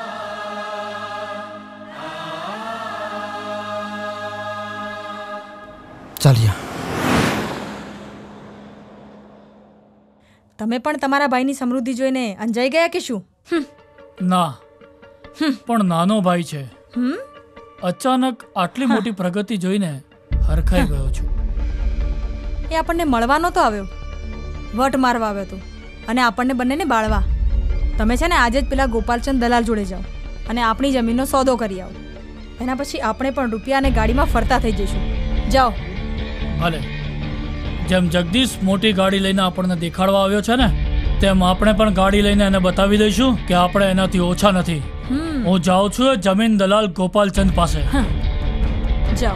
ચાલ્યા. તમે પણ તમારા ભાઈની સમૃદ્ધિ જોઈને અંજાઈ ગયા કે શું? ના, પણ નાનો ભાઈ છે. હમ અચાનક આટલી મોટી પ્રગતિ જોઈને હરખાઈ ગયો છું. એ આપણને મળવાનો તો આવ્યો, વટ મારવા આવ્યો હતો અને આપણને બંનેને બાળવા. તમે છે ને આજે જ પેલા ગોપાલચંદ દલાલ જોડે જાઓ અને આપણી જમીનનો સોદો કરી આવો. એના પછી આપણે પણ રૂપિયા અને ગાડીમાં ફરતા થઈ જઈશું. જાઓ. ભલે. જેમ જગદીશ મોટી ગાડી લઈને આપણને દેખાડવા આવ્યો છે ને, તેમ આપણે પણ ગાડી લઈને એને બતાવી દઈશું કે આપણે એનાથી ઓછા નથી. હું જાઉં છું જમીન દલાલ ગોપાલચંદ પાસે. જાઓ.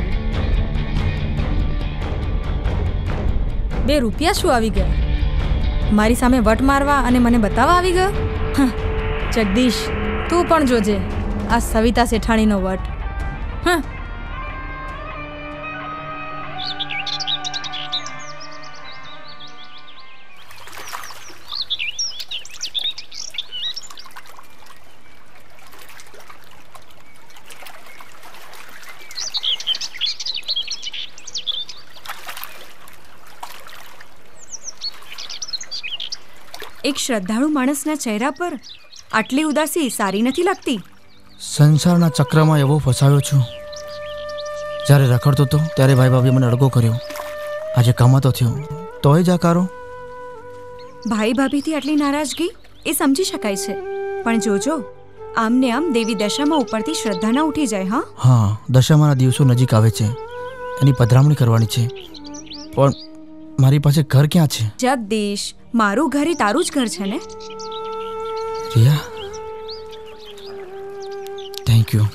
બે રૂપિયા શું આવી ગયા? મારી સામે વટ મારવા અને મને બતાવવા આવી ગયો? જગદીશ, તું પણ જોજે આ સવિતા શેઠાણીનો વટ. હા. એક શ્રદ્ધાળુ માણસના ચહેરા પર આટલી ઉદાસી સારી નથી લાગતી. સંસારના ચક્રમાં એવો ફસાયો છું. જ્યારે રખડતો હતો ત્યારે ભાઈ ભાભી મને અડગો કર્યો. આજે કમાતો થયો તોય જાકારો. ભાઈ ભાભીથી આટલી નારાજગી એ સમજી શકાય છે, પણ જોજો આમને આમ દેવી દશામાં ઉપરથી શ્રદ્ધા ના ઉઠી જાય. હા હા, દશામાના દિવસો નજીક આવે છે, એની પધરામણી કરવાની છે, પણ મારી પાસે ઘર ક્યાં છે? જગદીશ, મારું ઘર એ તારું જ ઘર છે ને. Riya, thank you.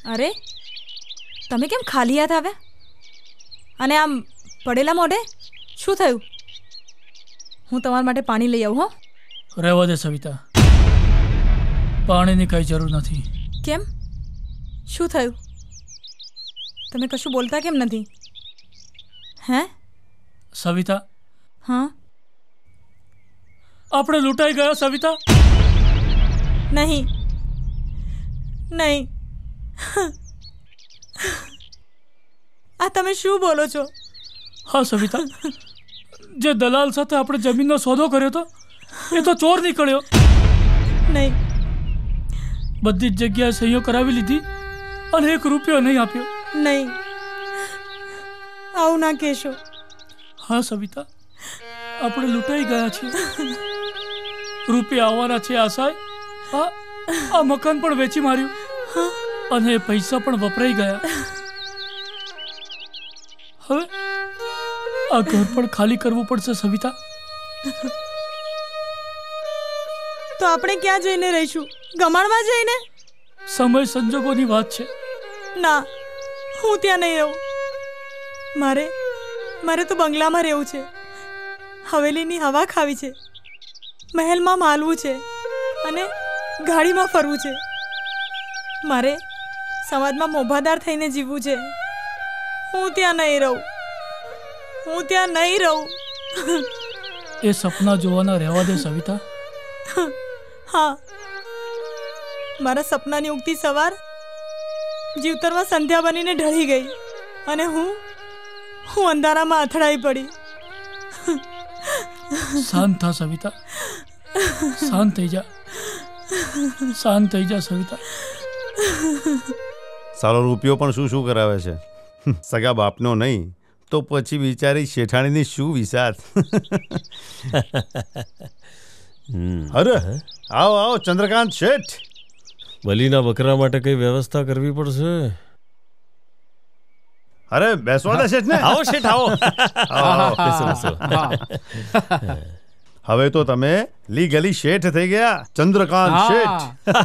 અરે તમે કેમ ખાલી હાથ આવ્યા અને આમ પડેલા મોઢે? શું થયું? હું તમારા માટે પાણી લઈ આવું. હો રહેવા દે સવિતા, પાણીની કઈ જરૂર નથી. કેમ? શું થયું? તમે કશું બોલતા કેમ નથી? હે સવિતા? હા, આપણે લૂંટાઈ ગયા સવિતા. નહીં નહીં, આ તમે શું બોલો છો? હા સવિતા, જે દલાલ સાથે આપણે જમીનનો સોદો કર્યો હતો એ તો ચોર નીકળ્યો. નહીં, બધી જ જગ્યાએ સહીઓ કરાવી લીધી અને એક રૂપિયો નહીં આપ્યો. નહીં, આવું ના કહેશો. હા સવિતા, આપણે લૂંટાઈ ગયા છીએ. રૂપિયા આવવાના છે આશાએ આ આ મકાન પણ વેચી માર્યું અને એ પૈસા પણ વપરાઈ ગયા. હવે આ ઘર પણ ખાલી કરવું પડશે સવિતા. તો આપણે ક્યાં જઈને રહીશું? ગમાણમાં જઈને? સમય સંજોગોની વાત છે. ના, હું ત્યાં નહીં રહું. મારે મારે તો બંગલામાં રહેવું છે. હવેલીની હવા ખાવી છે, મહેલમાં માલવું છે અને ગાડીમાં ફરવું છે. મારે સમાજમાં મોભાદાર થઈને જીવવું છે. હું ત્યાં નહીં રહું. હું ત્યાં નહીં રહું. એ સપના જોવાના રહેવા દે સવિતા. હા, મારા સપનાની ઉગતી સવાર જીવતરમાં સંધ્યા બનીને ઢળી ગઈ અને હું હું અંધારામાં અથડાઈ પડી. શાંત થા સવિતા, શાંત થઈ જા, શાંત થઈ જા સવિતા. સારો રૂપિયો પણ શું શું કરાવે છે. સગા બાપનો નહીં તો પછી બિચારી શેઠાણીની શું વિસાત. અરે આવો આવો ચંદ્રકાંત શેઠ. બલીના બકરા માટે કઈ વ્યવસ્થા કરવી પડશે. અરે બેસવા દે શેઠ ને. આવો શેઠ આવો. હવે તો તમે લીગલી શેઠ થઈ ગયા, ચંદ્રકાંત શેઠ.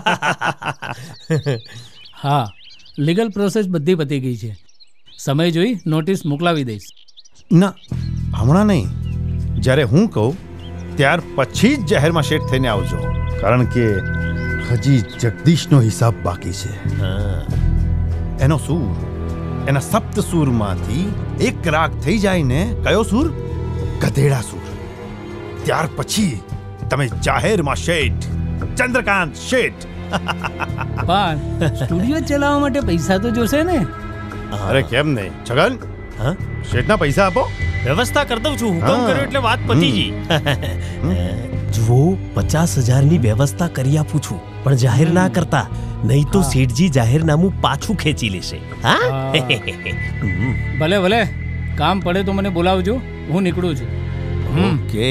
હા, લીગલ પ્રોસેસ બધી પતી ગઈ છે. સમય જોઈ નોટિસ મોકલાવી દઈશ. ના, હમણાં નહીં. જ્યારે હું કહું ત્યાર પછી જ જાહેરમાં શેઠ થઈને આવજો, કારણ કે હજી જગદીશનો હિસાબ બાકી છે. એનો સૂર, એના સપ્ત સૂરમાંથી એક રાગ થઈ જાય ને, કયો સૂર? ગધેડા સૂર. ત્યાર પછી તમે જાહેરમાં શેઠ, ચંદ્રકાંત શેઠ. પણ સ્ટુડિયો ચલાવવા માટે પૈસા તો જોશે ને. અરે કેમ નહીં છગન, શેઠના પૈસા આપો. વ્યવસ્થા કરી દઉં છું. હુકમ કર્યો એટલે વાત પતી ગઈ. જુઓ, પચાસ હજારની વ્યવસ્થા કરી આપું છું, પણ જાહેર ના કરતા, નહીં તો શેઠજી જાહેરનામું પાછું ખેંચી લેશે. હા, ભલે ભલે, કામ પડે તો મને બોલાવજો, હું નીકળું છું. ઓકે.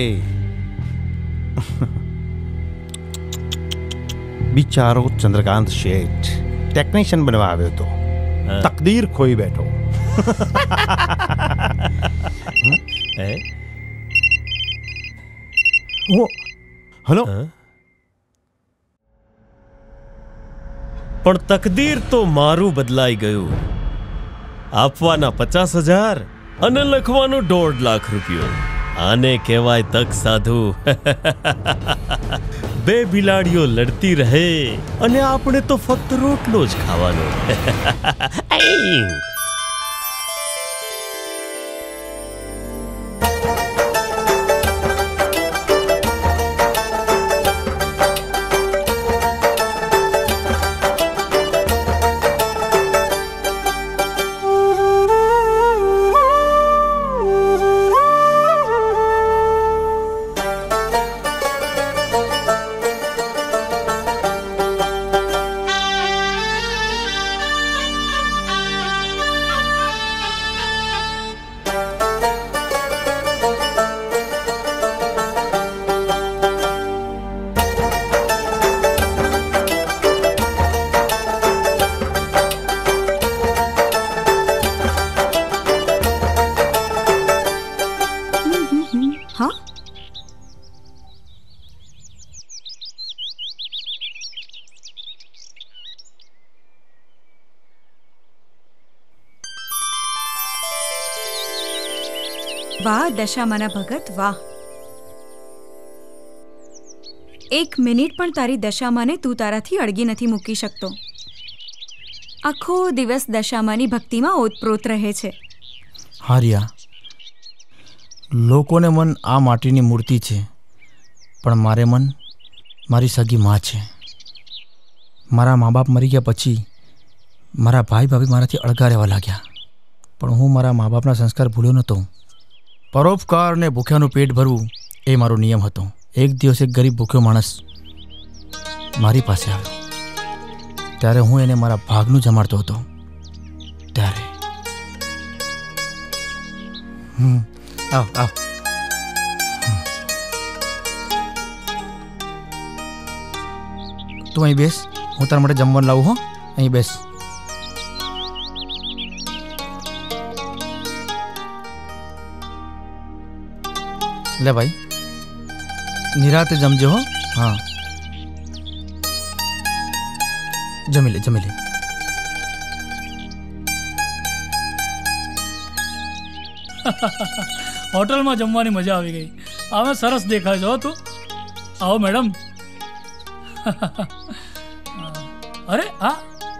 બિચારો ચંદ્રકાંત શેઠ ટેકનિશિયન બનવા આવ્યો હતો, તકદીર ખોઈ બેઠો. હલો. પણ તકદીર તો મારું બદલાઈ ગયું. આપવાના પચાસ હજાર અને લખવાનો દોઢ લાખ રૂપિયો. આને કહેવાય તક સાધુ. બે બિલાડીઓ લડતી રહે અને આપણે તો ફક્ત રોટલો જ ખાવાનો. વાહ દશામાના ભગત વાહ. એક મિનિટ પણ તારી દશામાને તું તારાથી અળગી નથી મૂકી શકતો. આખો દિવસ દશામાની ભક્તિમાં ઓતપ્રોત રહે છે. હાર્યા, લોકોને મન આ માટીની મૂર્તિ છે, પણ મારે મન મારી સગી માં છે. મારા મા બાપ મરી ગયા પછી મારા ભાઈ ભાભી મારાથી અળગા રહેવા લાગ્યા, પણ હું મારા મા બાપના સંસ્કાર ભૂલ્યો નહોતો. પરોપકાર ને ભૂખ્યાનું પેટ ભરવું એ મારો નિયમ હતો. એક દિવસ એક ગરીબ ભૂખ્યો માણસ મારી પાસે આવ્યો, ત્યારે હું એને મારા ભાગનું જમાડતો હતો. ત્યારે હમ આવ આવ તું અહીં બેસ, હું તારા માટે જમવાનું લાવું. હો, અહીં બેસ. લે ભાઈ, નિરાતે જમજો. હો, હા, જમી લે જમી લે. હોટલમાં જમવાની મજા આવી ગઈ. આમે સરસ દેખાય છો તું. આવો મેડમ. અરે હા,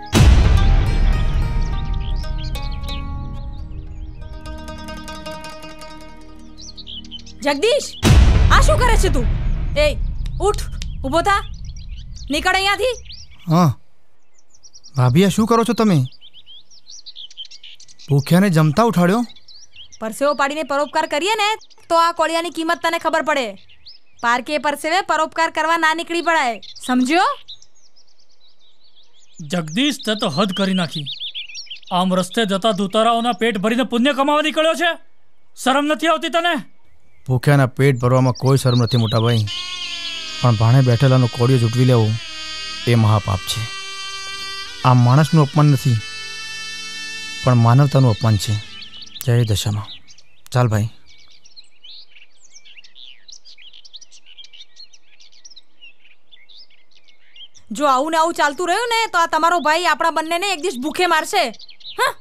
જગદીશ, આ શું કરે છે તું? એ ઉઠ, ઊભો થા, નીકળ અહીંયાથી. હા ભાભી, આ શું કરો છો તમે? ભૂખ્યાને જમતા ઉઠાડ્યો? પરસેવો પાડીને પરોપકાર કરીએ ને તો આ કોળિયાની કિંમત તને ખબર પડે. પારકે પરસેવે પરોપકાર કરવા ના નીકળી પડાય, સમજ્યો? જગદીશ, તે તો હદ કરી નાખી. આમ રસ્તે જતા દુતારાઓના પેટ ભરીને પુણ્ય કમાવા નીકળ્યો છે. શરમ નથી આવતી તને? ભૂખ્યાના પેટ ભરવામાં કોઈ શરમ નથી મોટા ભાઈ, પણ ભાણે બેઠેલાનો કોળિયો ઝૂંટવી લેવો એ મહાપાપ છે. આ માણસનું અપમાન નથી, પણ માનવતાનું અપમાન છે. જય દશામાં. ચાલ ભાઈ. જો આવું ને આવું ચાલતું રહ્યું ને તો આ તમારો ભાઈ આપણા બંનેને એક દિવસ ભૂખે મારશે. હા,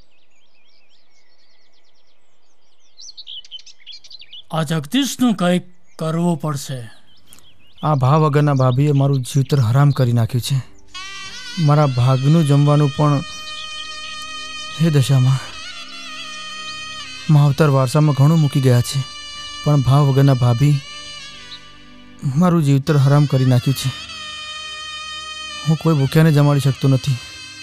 આ જગદીશનું કંઈક કરવું પડશે. આ ભાવ વગરના ભાભીએ મારું જીવતર હરામ કરી નાખ્યું છે. મારા ભાગનું જમવાનું પણ હે દશામાં. માવતર વારસામાં ઘણું મૂકી ગયા છે, પણ ભાવ વગરના ભાભી મારું જીવતર હરામ કરી નાખ્યું છે. હું કોઈ ભૂખ્યાને જમાડી શકતો નથી.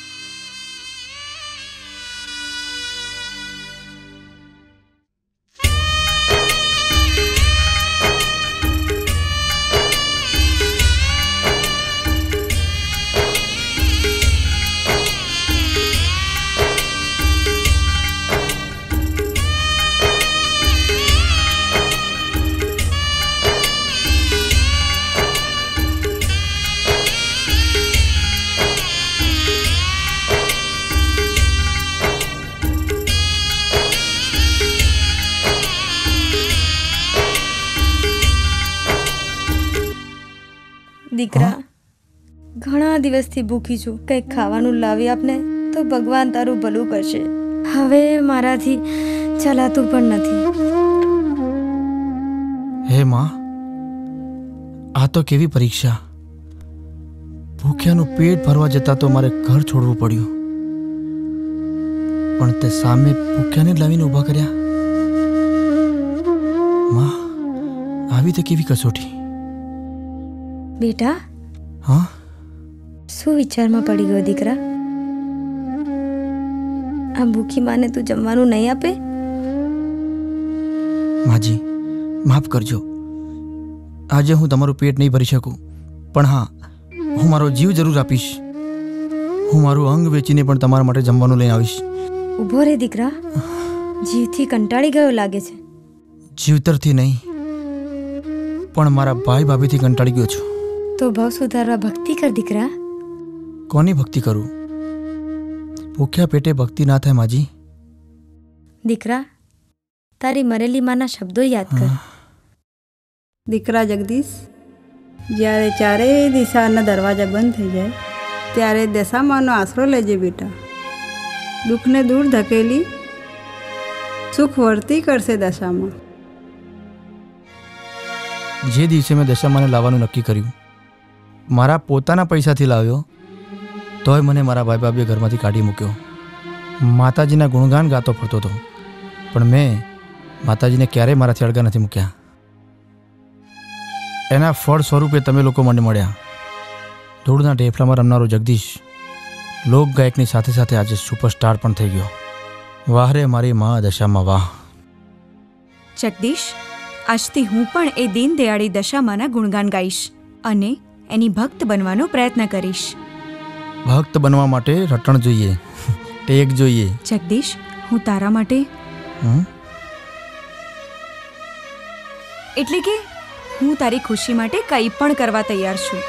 દીકરા, ઘણા દિવસથી ભૂખી છું. કંઈક ખાવાનું લાવી આપને તો ભગવાન તારું ભલું કરશે. હવે મારાથી ચલાતું પણ નથી. હે માં, આ તો કેવી પરીક્ષા! ભૂખ્યાનું પેટ ભરવા જતા તો મારે ઘર છોડવું પડ્યું, પણ તે સામે ભૂખ્યાને લાવીને ઊભા કર્યા. માં, આવી તો કેવી કસોટી! બેટા, હા, શું વિચારમાં પડી ગયો દીકરા? આ ભૂખી માને તું જમવાનું નહીં આપે? માજી, માફ કરજો. આજે હું તમારું પેટ નહીં ભરી શકું, પણ હા, હું મારો જીવ જરૂર આપીશ. હું મારું અંગ વેચીને પણ તમારા માટે જમવાનું લઈને આવીશ. ઊભો રે દીકરા, જીવથી કંટાળી ગયો લાગે છે. જીવતરથી નહીં, પણ મારા ભાઈ ભાભીથી કંટાળી ગયો છું. તો ભાવ સુધારવા ભક્તિ કર દીકરા. કોની ભક્તિ કરું? ભૂખ્યા પેટે ભક્તિ ના થાય માજી. દીકરા, તારી મરેલી માના શબ્દો યાદ કર. દીકરા જગદીશ, જ્યારે ચારેય દિશાના દરવાજા બંધ થઈ જાય ત્યારે દશામાનો આશરો લેજે બેટા. દુઃખને દૂર ધકેલી સુખ વર્તી કરશે દશામાં. જે દિવસે મેં દશામાને લાવવાનું નક્કી કર્યું, મારા પોતાના પૈસાથી લાવ્યો, તોય મને મારા ભાઈ બાબીએ ઘરમાંથી કાઢી મૂક્યો. માતાજીના ગુણગાન ગાતો ફરતો હતો, પણ મેં માતાજીને ક્યારેય મારાથી અળગા નથી મૂક્યા. એના ફળ સ્વરૂપે તમે લોકો મને મળ્યા. ધૂળના ઢેફલામાં રમનારો જગદીશ લોક ગાયકની સાથે સાથે આજે સુપરસ્ટાર પણ થઈ ગયો. વાહ રે મારી મા દશામાં વાહ. જગદીશ, આજથી હું પણ એ દીન દયાળી દશામાના ગુણગાન ગાઈશ અને એની ભક્ત બનવાનો પ્રયત્ન કરીશ. ભક્ત બનવા માટે રટણ જોઈએ, ટેક જોઈએ. જગદીશ, હું તારા માટે હમ? એટલે કે હું તારી ખુશી માટે કંઈ પણ કરવા તૈયાર છું.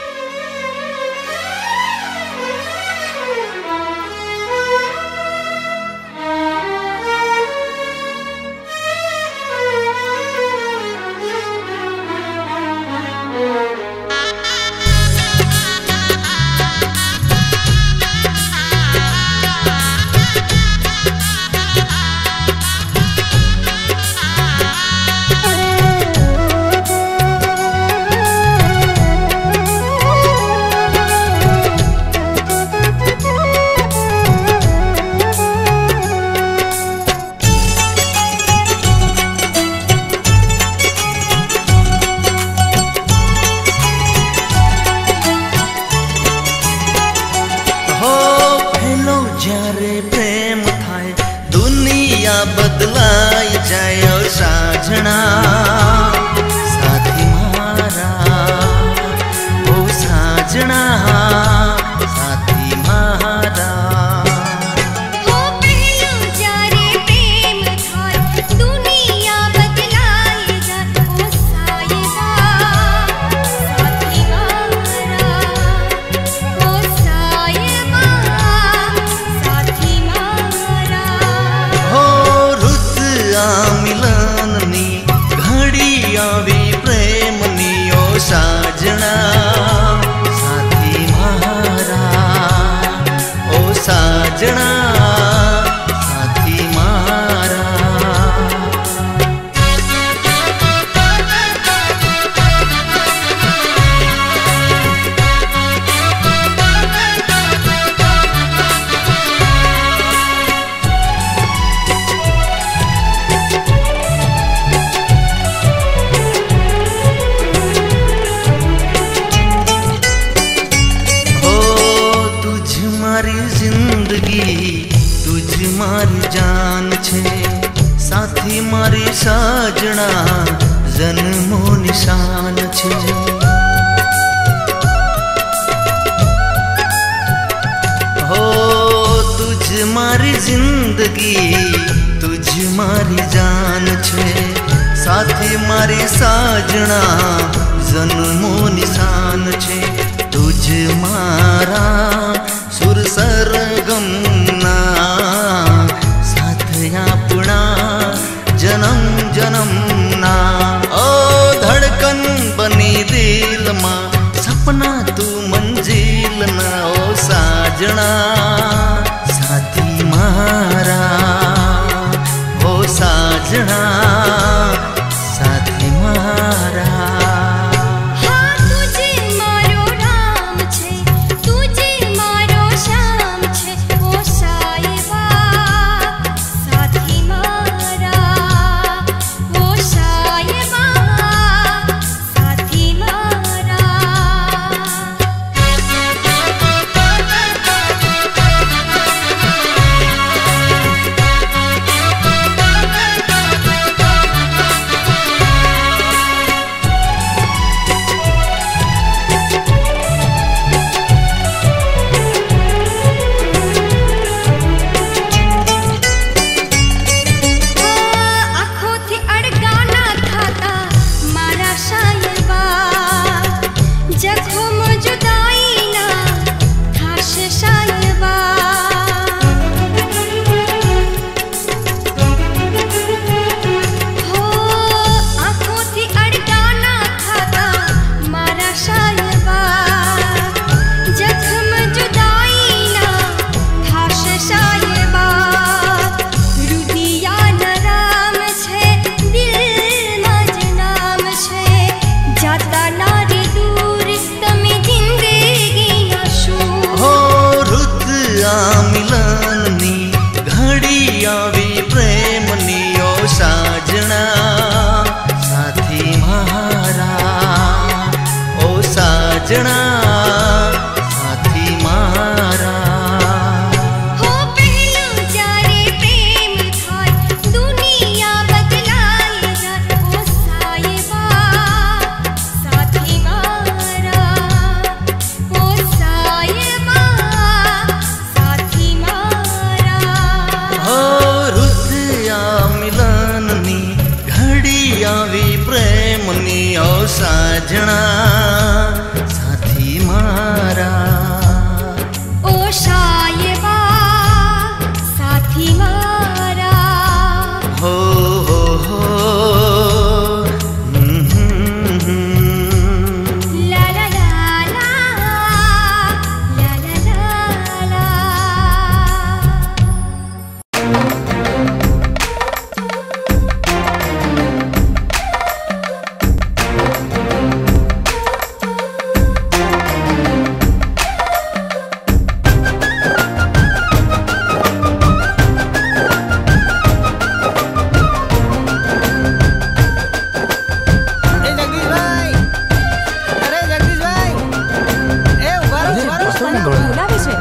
મને દોડે. બોલાવે છે.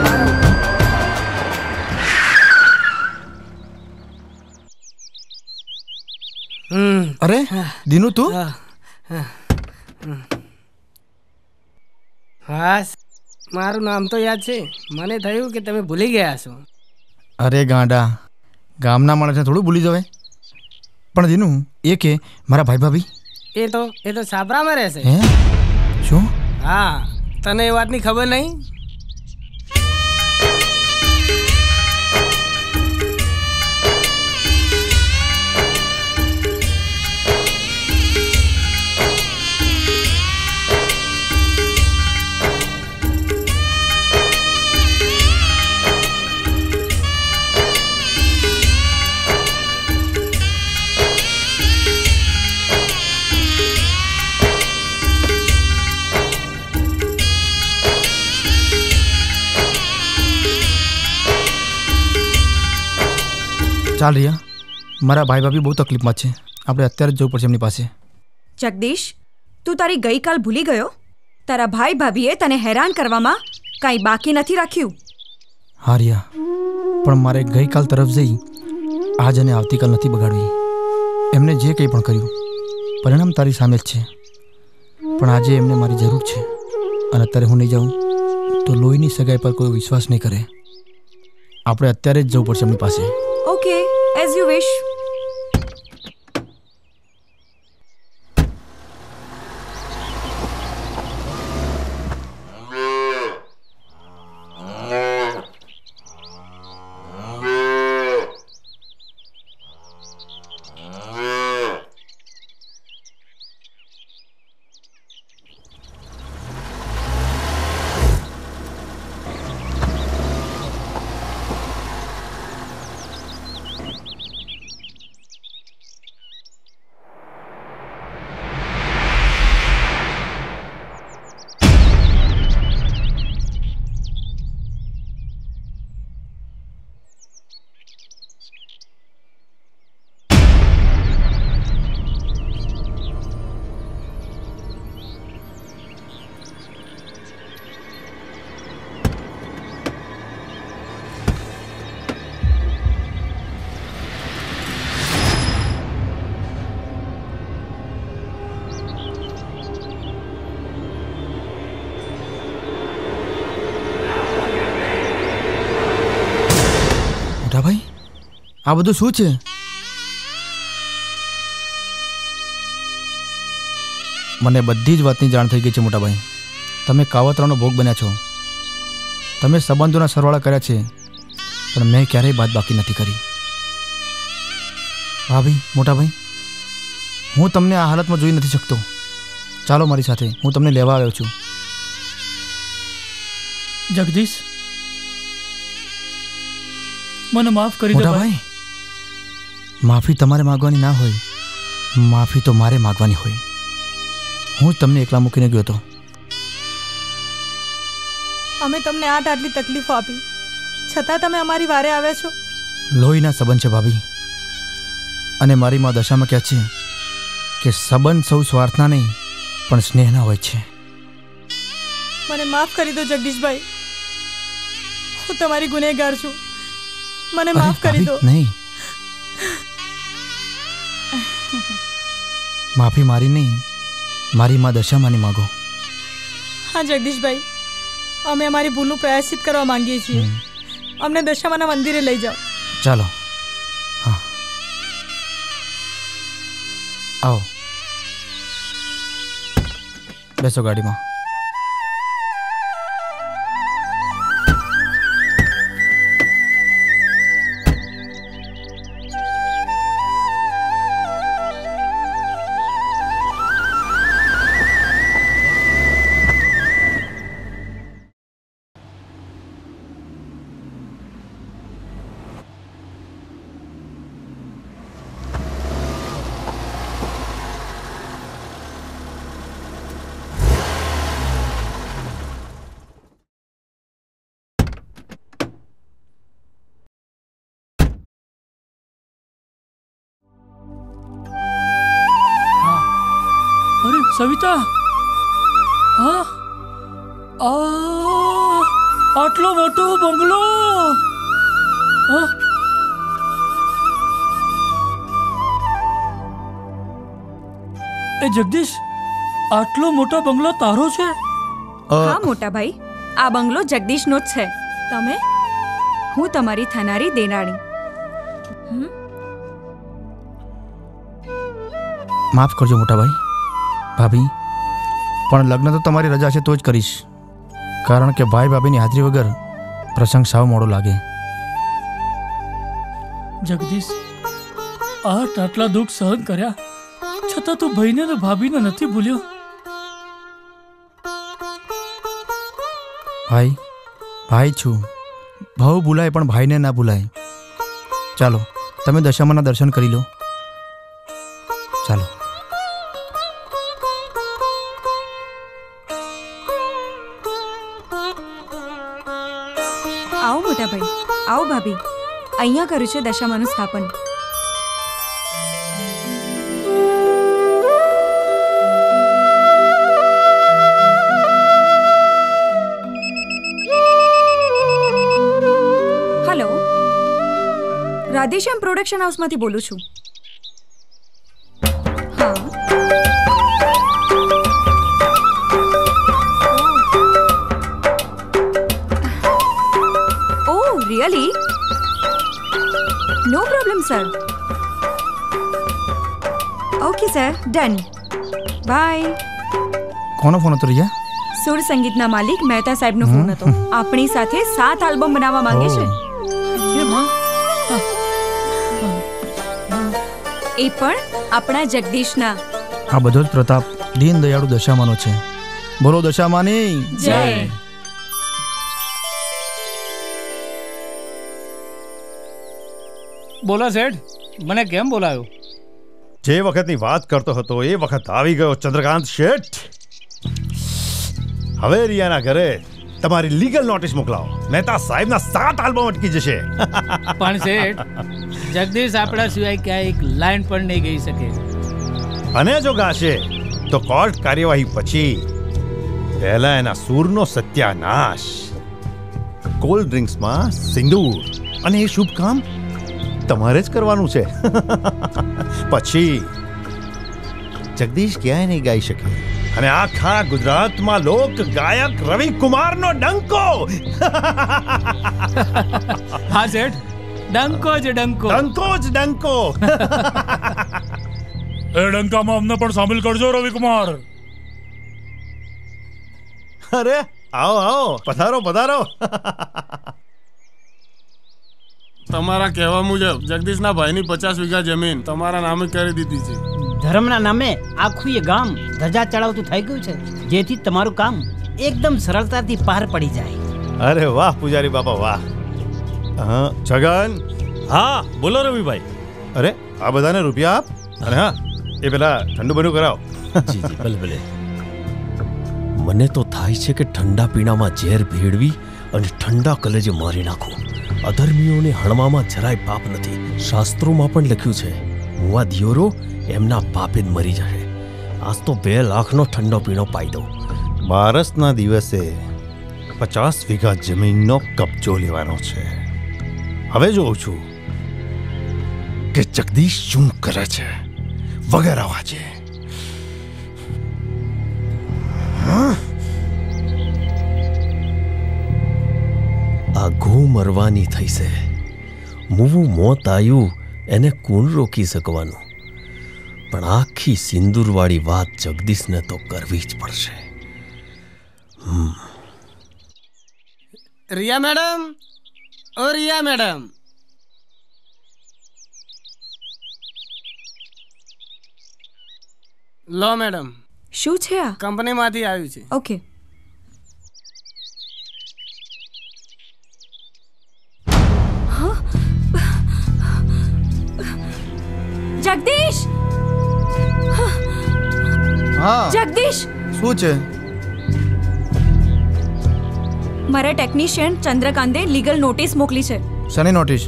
અરે દીનુ તું હા મારું નામ તો યાદ છે, મને થયું કે તમે ભૂલી ગયા છો. અરે ગાંડા, ગામના માણસને થોડું ભૂલી જવાય. પણ દીનુ એ કે મારા ભાઈ ભાભી એ તો એ તો છાપરામાં રહેશે. હે શું? હા, તને એ વાતની ખબર નહીં? ચાલ રિયા, મારા ભાઈ ભાભી બહુ તકલીફમાં છે, આપણે અત્યારે જ જવું પડશે એમની પાસે. જગદીશ, તું તારી ગઈકાલ ભૂલી ગયો? તારા ભાઈ ભાભીએ તને હેરાન કરવામાં કાંઈ બાકી નથી રાખ્યું. હા રિયા, પણ મારે ગઈકાલ તરફ જઈ આજ અને આવતીકાલ નથી બગાડવી. એમને જે કંઈ પણ કર્યું પરિણામ તારી સામે જ છે, પણ આજે એમને મારી જરૂર છે અને અત્યારે હું નહીં જાઉં તો લોહીની સગાઈ પર કોઈ વિશ્વાસ નહીં કરે. આપણે અત્યારે જ જવું પડશે એમની પાસે. Okay, as you wish. ભાઈ, આ બધું શું છે? મને બધી જ વાતની જાણ થઈ ગઈ છે મોટાભાઈ. તમે કાવતરાનો ભોગ બન્યા છો. તમે સંબંધોના સરવાળા કર્યા છે, પણ મેં ક્યારેય બાદ બાકી નથી કરી. ભાભી, મોટાભાઈ, હું તમને આ હાલતમાં જોઈ નથી શકતો. ચાલો મારી સાથે, હું તમને લેવા આવ્યો છું. જગદીશ, મને માફ કરી દો મોટાભાઈ. માફી તમારે માગવાની ના હોય, માફી તો મારે માગવાની હોય. હું જ તમને એકલા મૂકીને ગયો હતો. અમે તમને આટ આટલી તકલીફો આપી, છતાં તમે અમારી વારે આવ્યા છો. લોહીના સંબંધ છે ભાભી, અને મારી માં દશામાં કહે છે કે સંબંધ સૌ સ્વાર્થના નહીં પણ સ્નેહના હોય છે. મને માફ કરી દો જગદીશભાઈ, હું તમારી ગુનેગાર છું. મને માફ કરી દો. નહીં, માફી મારી નહીં, મારી માં દશામાની માગો. હા જગદીશભાઈ, અમે અમારી ભૂલનું પ્રાયશ્ચિત કરવા માંગીએ છીએ. અમને દશામાના મંદિરે લઈ જાઓ. ચાલો. હા, આવો, બેસો ગાડીમાં. અરે સવિતા, હા, આ આટલો મોટો બંગલો. હા? એ જગદીશ, આટલો મોટો બંગલો તારો છે? હા મોટા ભાઈ, આ બંગલો જગદીશનો જ છે. તમે? હું તમારી થનારી દેરાણી. માફ કરજો મોટા ભાઈ, ભાભી, પણ લગ્ન તો તમારી રજા છે તો જ કરીશ, કારણ કે ભાઈ ભાભીની હાજરી વગર પ્રસંગ સાવ મોડો લાગે. જગદીશ, આટ આટલા દુઃખ સહન કર્યા છતાં તું ભાઈને ને ભાભીને નથી ભૂલ્યો. ભાઈ ભાઈ છું, ભાવ ભૂલાય પણ ભાઈને ના ભૂલાય. ચાલો તમે દશામાના દર્શન કરી લો. ચાલો. આવો મોટા ભાઈ, આવો ભાભી. અહીંયા કર્યું છે દશામાનું સ્થાપન. હેલો, રાધેશ્યામ પ્રોડક્શન હાઉસમાંથી બોલું છું. હા. Oh really? No problem sir. Okay sir, done. Bye. કોનો ફોન હતો રિયા? સુર સંગીતના માલિક મહેતા સાહેબનો ફોન હતો. આપણી સાથે સાત આલ્બમ બનાવવા માંગે છે. એ પણ આપણા જગદીશના. આ બધો જ પ્રતાપ દીન દયાળુ દશામાનો છે. બોલો દશામાની જય. બોલો શેઠ, મને કેમ બોલાયો? જે વખતની વાત કરતો હતો એ વખત આવી ગયો ચંદ્રકાંત શેઠ. હવે રિયાના ઘરે તમારી લીગલ નોટિસ મોકલાવો. મહેતા સાહેબના સાત આલ્બમ અટકી જશે. પણ શેઠ, જગદીશ આપણા સિવાય ક્યાંય એક લાઈન પણ નહીં ગઈ શકે. અને જો ગાશે તો કોર્ટ કાર્યવાહી પછી પહેલા એના સૂરનો સત્યાનાશ. કોલ્ડ ડ્રિંક્સમાં સિંદૂર અને એ શુભ કામ તમારે જ કરવાનું છે. પછી જગદીશ ક્યાંય નહીં ગાઈ શકે અને આખા ગુજરાતમાં લોક ગાયક રવિ કુમારનો ડંકો. હા શેઠ, ડંકો જ ડંકો. ડંકો જ ડંકો. એ ડંકામાં અમને પણ સામેલ કરજો રવિકુમાર. અરે આવો આવો, પધારો પધારો. તમારા કહેવા મુજબ જગદીશના ભાઈની પચાસ વીઘા જમીન તમારા નામે કરી દીધી છે. ધર્મના નામે આખું એ ગામ ધજા ચડાવતું થઈ ગયું છે, જેથી તમારું કામ એકદમ સરળતાથી પાર પડી જાય. અરે વાહ પૂજારી બાપા વાહ. હા છગન. હા બોલો રવિભાઈ. અરે આ બધાને રૂપિયા આપ અને હા એ પેલા ઠંડુ બનું કરાવો. જી જી ભલે ભલે. મને તો થાય છે કે ઠંડા પીણામાં ઝેર ભેળવી અને ઠંડા કલેજે મારી નાખું. અધર્મીઓને હણવામાં જરાય પાપ નથી. શાસ્ત્રોમાં પણ લખ્યું છે મુવા દિયોરો એમના પાપે જ મરી જશે. આજ તો બે લાખનો ઠંડો પીણો પાઈ દઉં. બારસના દિવસે પચાસ વીઘા જમીનનો કબજો લેવાનો છે. હવે જોઉં છું કે જગદીશ શું કરે છે વગર અવાજે. આ ઘઉં મરવાની થઈ છે. મુવું મોત આવ્યું એને કોણ રોકી શકવાનું? પણ આખી સિંદૂરવાળી વાત જગદીશને તો કરવી જ પડશે. હમ. રિયા મેડમ, ઓ રિયા મેડમ. લો મેડમ. શું છે આ? કંપનીમાંથી આવ્યું છે. ઓકે. જગદીશ! હા જગદીશ! શું છે? મારા ટેકનિશિયન ચંદ્રકાંતે લીગલ નોટિસ મોકલી છે. શની નોટિસ?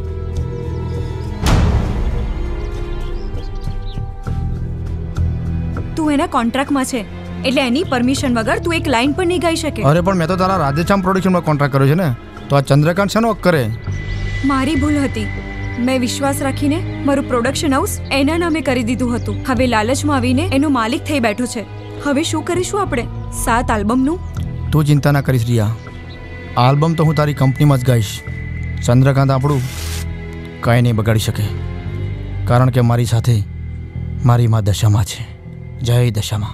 તું એના કોન્ટ્રાક્ટમાં છે એટલે એની પરમિશન વગર તું એક લાઈન પણ નહીં ગાઈ શકે. અરે પણ મેં તો તારા રાધેશ્યામ પ્રોડક્શનમાં કોન્ટ્રાક્ટ કર્યો છે ને, તો આ ચંદ્રકાંત શાનો હક કરે? મારી ભૂલ હતી. મેં વિશ્વાસ રાખીને મારું પ્રોડક્શન હાઉસ એના નામે કરી દીધું હતું. હવે લાલચમાં આવીને એનો માલિક થઈ બેઠો છે. હવે શું કરીશું આપણે? સાત આલ્બમનું? તું ચિંતા ના કરીશ રિયા, આલ્બમ તો હું તારી કંપનીમાં જ ગાઈશ. ચંદ્રકાંત આપણું કાંઈ નહીં બગાડી શકે, કારણ કે મારી સાથે મારી માં દશામાં છે. જય દશામાં.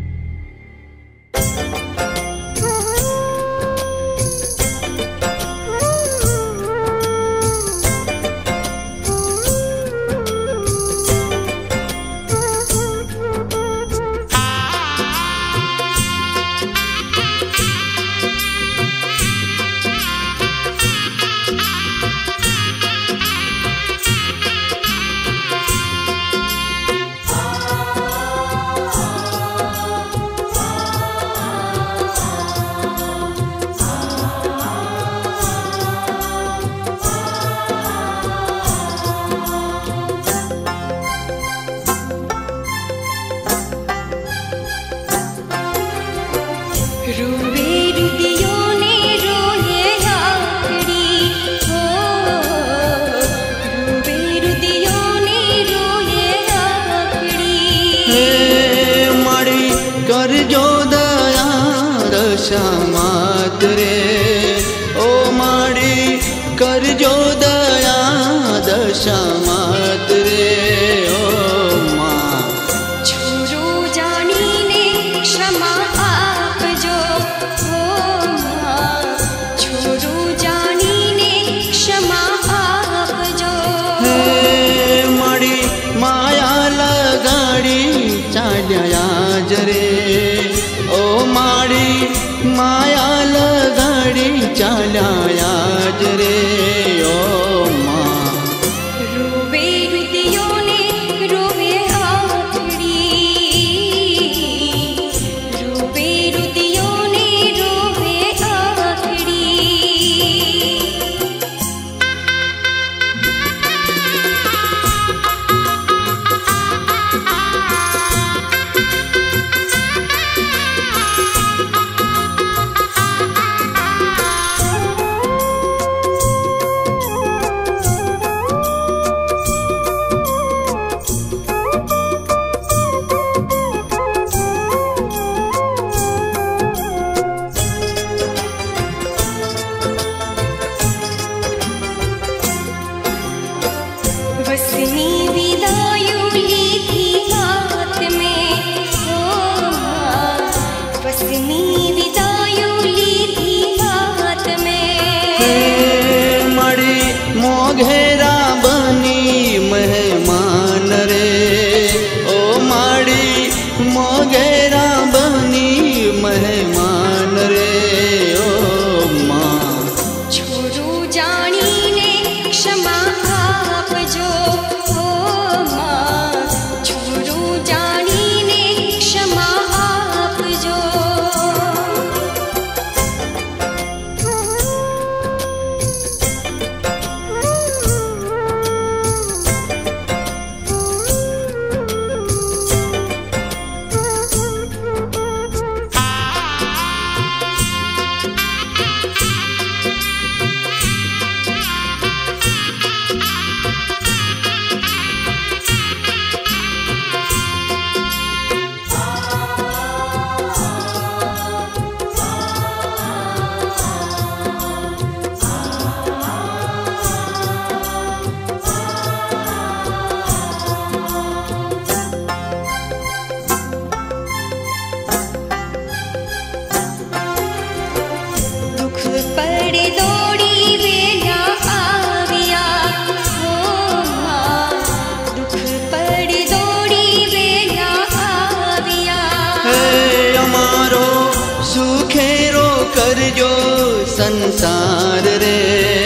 संसार रे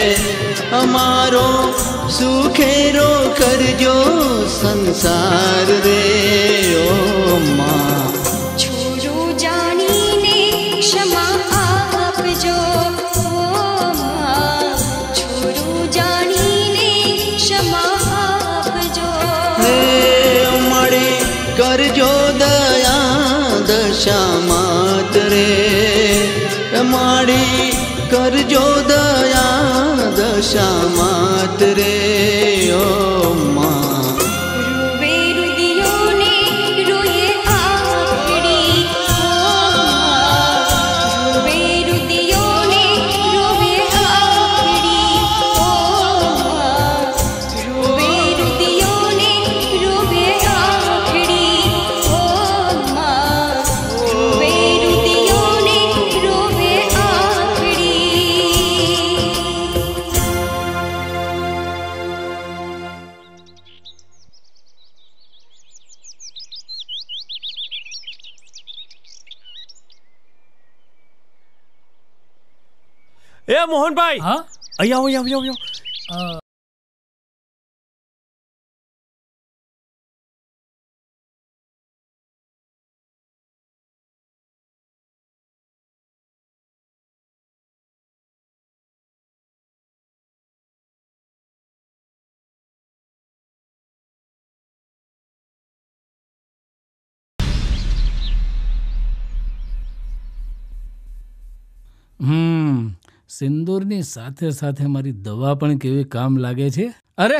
हमारो सुखेरो करजो संसार रे ओ माँ छोड़ो जानी ने क्षमा आप जो ओ माँ छोड़ो जानी ने क्षमा आप जो हे मड़ी करजो दया दशा માડી કરજો દયા દશા માત રે ઓ માં રૂવે રુદિયોને રોયે આખડી રૂવે રુદિયોને રોવે આખડી રૂવે રુદિયોને રોવે આખડી રૂવે રુદિયોને રોવે આખડી એ મોહનભાઈ અહીંયા આવો અહીંયા આવો અહીંયા હમ સિંદૂરની સાથે સાથે મારી દવા પણ કેવી કામ લાગે છે. અરે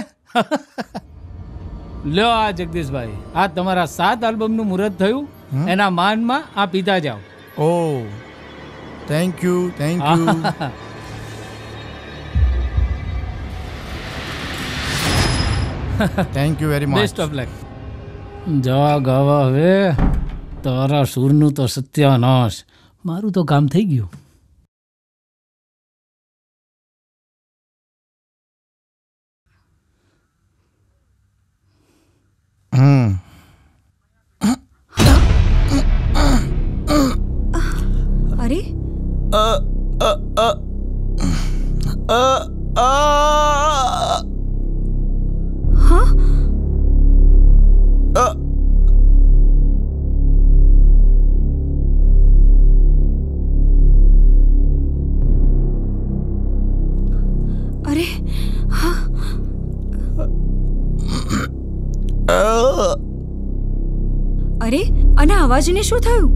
લ્યો આ જગદીશભાઈ, આ તમારા સાત આલ્બમનું મુહૂર્ત થયું, એના માનમાં આ પીતા જાઓ. ઓ thank you thank you. Thank you very much. Best of luck. જવા ગાવા હવે તારા સૂરનું તો સત્યાનાશ. મારું તો કામ થઈ ગયું. હમ અરે અ અ અ અ અ હા અ અરે હા અરે અને અવાજને શું થયું?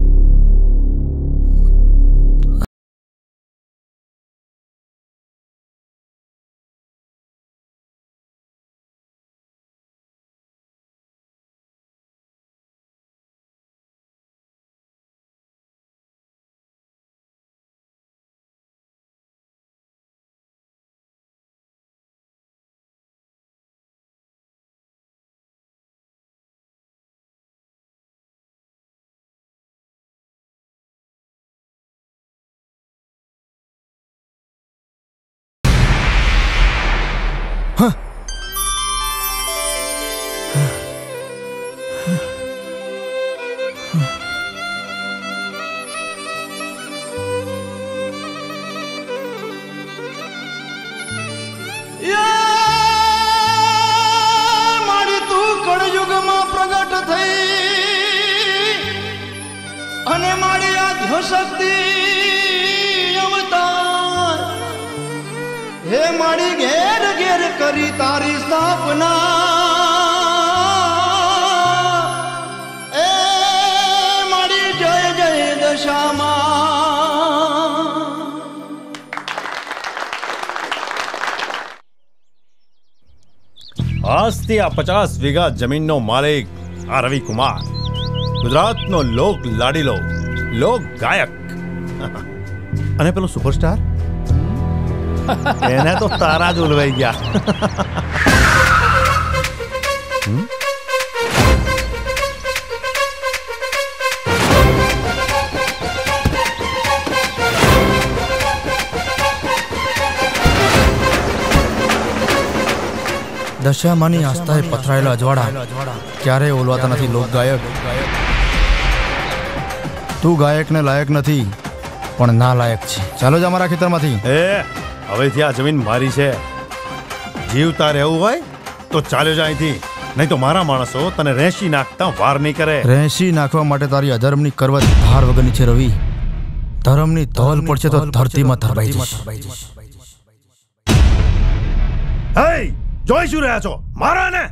શક્તિ અવતાર હે મારી ઘેર ઘેર કરી તારી સ્થાપના એ મારી જય જય દશામાં. આજથી આ પચાસ વીઘા જમીનનો માલિક આ રવિકુમાર, ગુજરાતનો લોક લાડીલો, લોક ગાયક અને પેલો સુપરસ્ટાર એને તો તારા જ ઉલવાઈ ગયા. દશામાની આસ્થાએ પથરાયેલા અજવાળા ક્યારેય ઓલવાતા નથી. લોક ગાયક તું ગાયકને લાયક નથી પણ ના લાયક છે. ચાલો જ અમારા ખેતરમાંથી. એ હવેથી આ જમીન મારી છે. જીવતા રહેવું હોય તો ચાલ્યો જ અહીંથી, નહીં તો મારા માણસો તને રેંશી નાખતા વાર નહીં કરે. રેંશી નાખવા માટે તારી અધર્મની કરવત ભાર વગરની છે રવિ. ધર્મની ધોલ પડશે તો ધરતીમાં ધરબાઈ જશે. હે જોઈ શું રહ્યા છો? મારા ને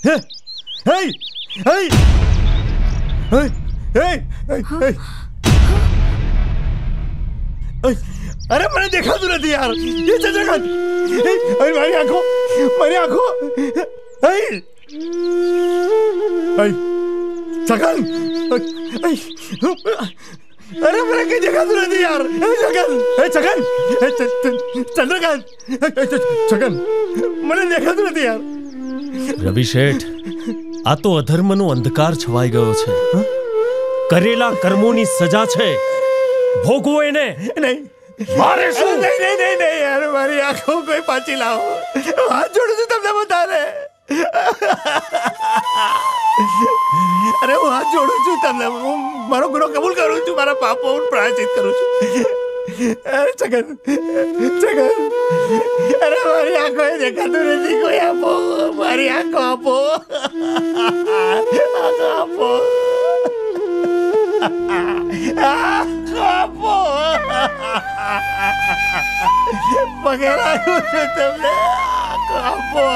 હે હે હે હે હે હે અરે મને દેખાતું નથી યાર. એ ચંદ્રકાંત, અરે મારી આંખો, મારી આંખો. હે હે છગન, અરે મને કઈ દેખાતું નથી યાર. હે છગન, હે છગન, હે ચંદ્રકાંત, છગન મને દેખાતું નથી યાર. રવિ શેઠ, આ તો અધર્મનો અંધકાર છવાઈ ગયો છે. કરેલા કર્મોની સજા છે, ભોગવો એને. નહીં મારે શું? નહીં નહીં નહીં નહીં યાર, મારી આંખો કોઈ પાછી લાવો. હાથ જોડું છું તમને બધાને. અરે હું હાથ જોડું છું તમને. હું મારો ગુનો કબૂલ કરું છું, મારા પાપો હું પ્રાયશ્ચિત કરું છું. અરે છગન, છગન, અરે મારી આંખો દેખાતું નથી. કોઈ આપો, મારી આંખો આપો, આંખો આપો, આપો. પગે લાગુ છું તમને, આપો.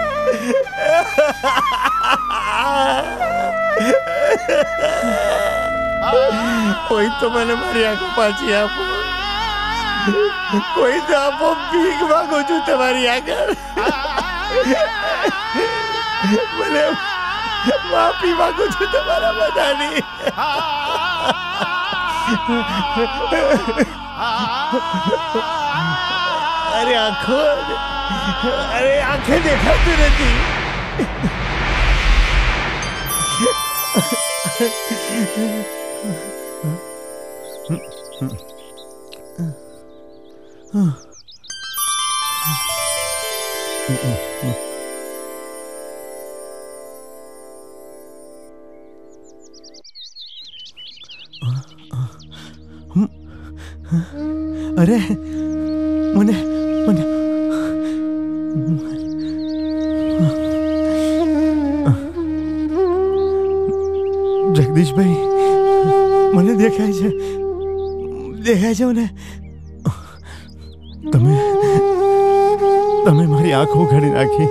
કોઈ તો મને મારી આંખો પાછી આપો. કોઈ તો આપો. ભીખ માંગુ છું તમારી આગળ. મને માફી માંગુ છું તમારા બધાની. અરે આંખો, અરે આંખે દેખાતું નથી. અરે મને મને જગદીશભાઈ, મને દેખાય છે, દેખાય છે મને. તમે તમે મારી આંખો ઘડી નાખી.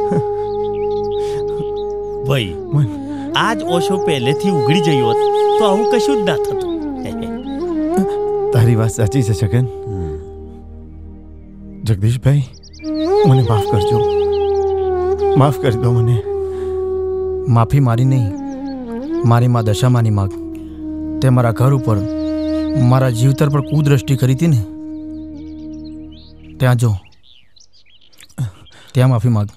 ભાઈ, આજ ઓશો પહેલેથી ઉઘડી ગયો હોત તો આવું કશું જ ના થતું. તારી વાત સાચી છે છગન. જગદીશભાઈ, મને માફ કરજો, માફ કરી દો મને. માફી મારી નહીં, મારી માં દશામાની માગ. તે મારા ઘર ઉપર, મારા જીવતર પર કુદ્રષ્ટિ કરી હતી ને, ત્યાં જો, ત્યાં માફી માગ.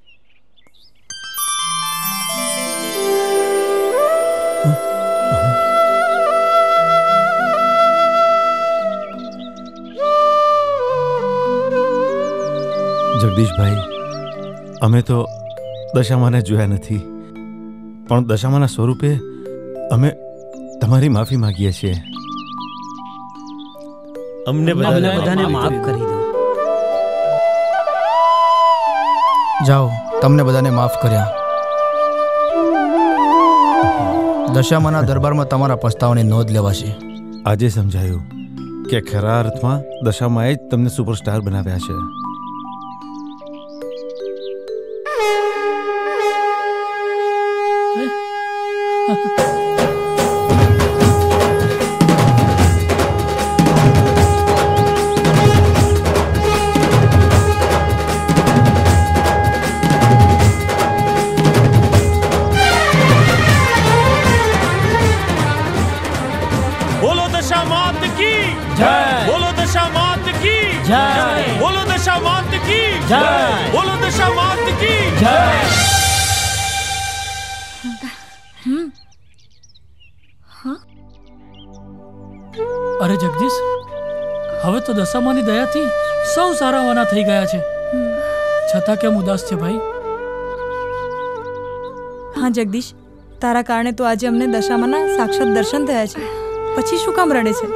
જગદીશભાઈ, અમે તો દશામાને જોયા નથી, પણ દશામાના સ્વરૂપે અમે તમારી માફી માંગીએ છીએ. અમને બધાને માફ કરી દો. જાઓ, તમને બધાને માફ કર્યા. દશામાના દરબારમાં તમારા પસ્તાવાની નોંધ લેવાશે. આજે સમજાયું કે ખરા અર્થમાં દશામાએ જ તમને સુપરસ્ટાર બનાવ્યા છે. બોલો દશા માત કી જય. બોલો દશા માત કી જય. બોલો દશા માત કી જય. બોલો દશા માત કી જય. અરે જગદીશ, હવે તો દશામાની દયાથી સૌ સારાવાના થઈ ગયા છે, છતાં કેમ ઉદાસ છે ભાઈ? હા જગદીશ, તારા કારણે તો આજે અમને દશામાના સાક્ષાત દર્શન થયા છે, પછી શું કામ રડે છે?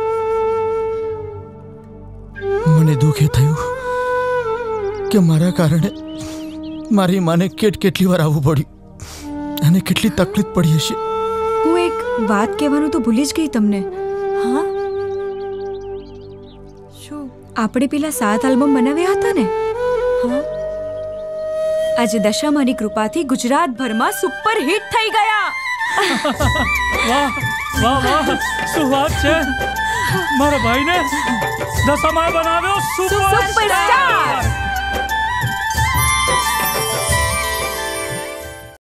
મને દુઃખ એ થયું કે મારા કારણે મારી માને કેટ કેટલી વાર આવવું પડ્યું અને કેટલી તકલીફ પડી હશે. હું એક વાત કહેવાનું તો ભૂલી જ ગઈ તમને. હા, શું? આપણે પેલા સાત આલ્બમ બનાવ્યા હતા ને? હા, આજે દશામાની કૃપાથી ગુજરાતભરમાં સુપર હિટ થઈ ગયા. વાહ વાહ વાહ, શું વાત છે! મારા ભાઈને દશામાં બનાવ્યો સુપરસ્ટાર.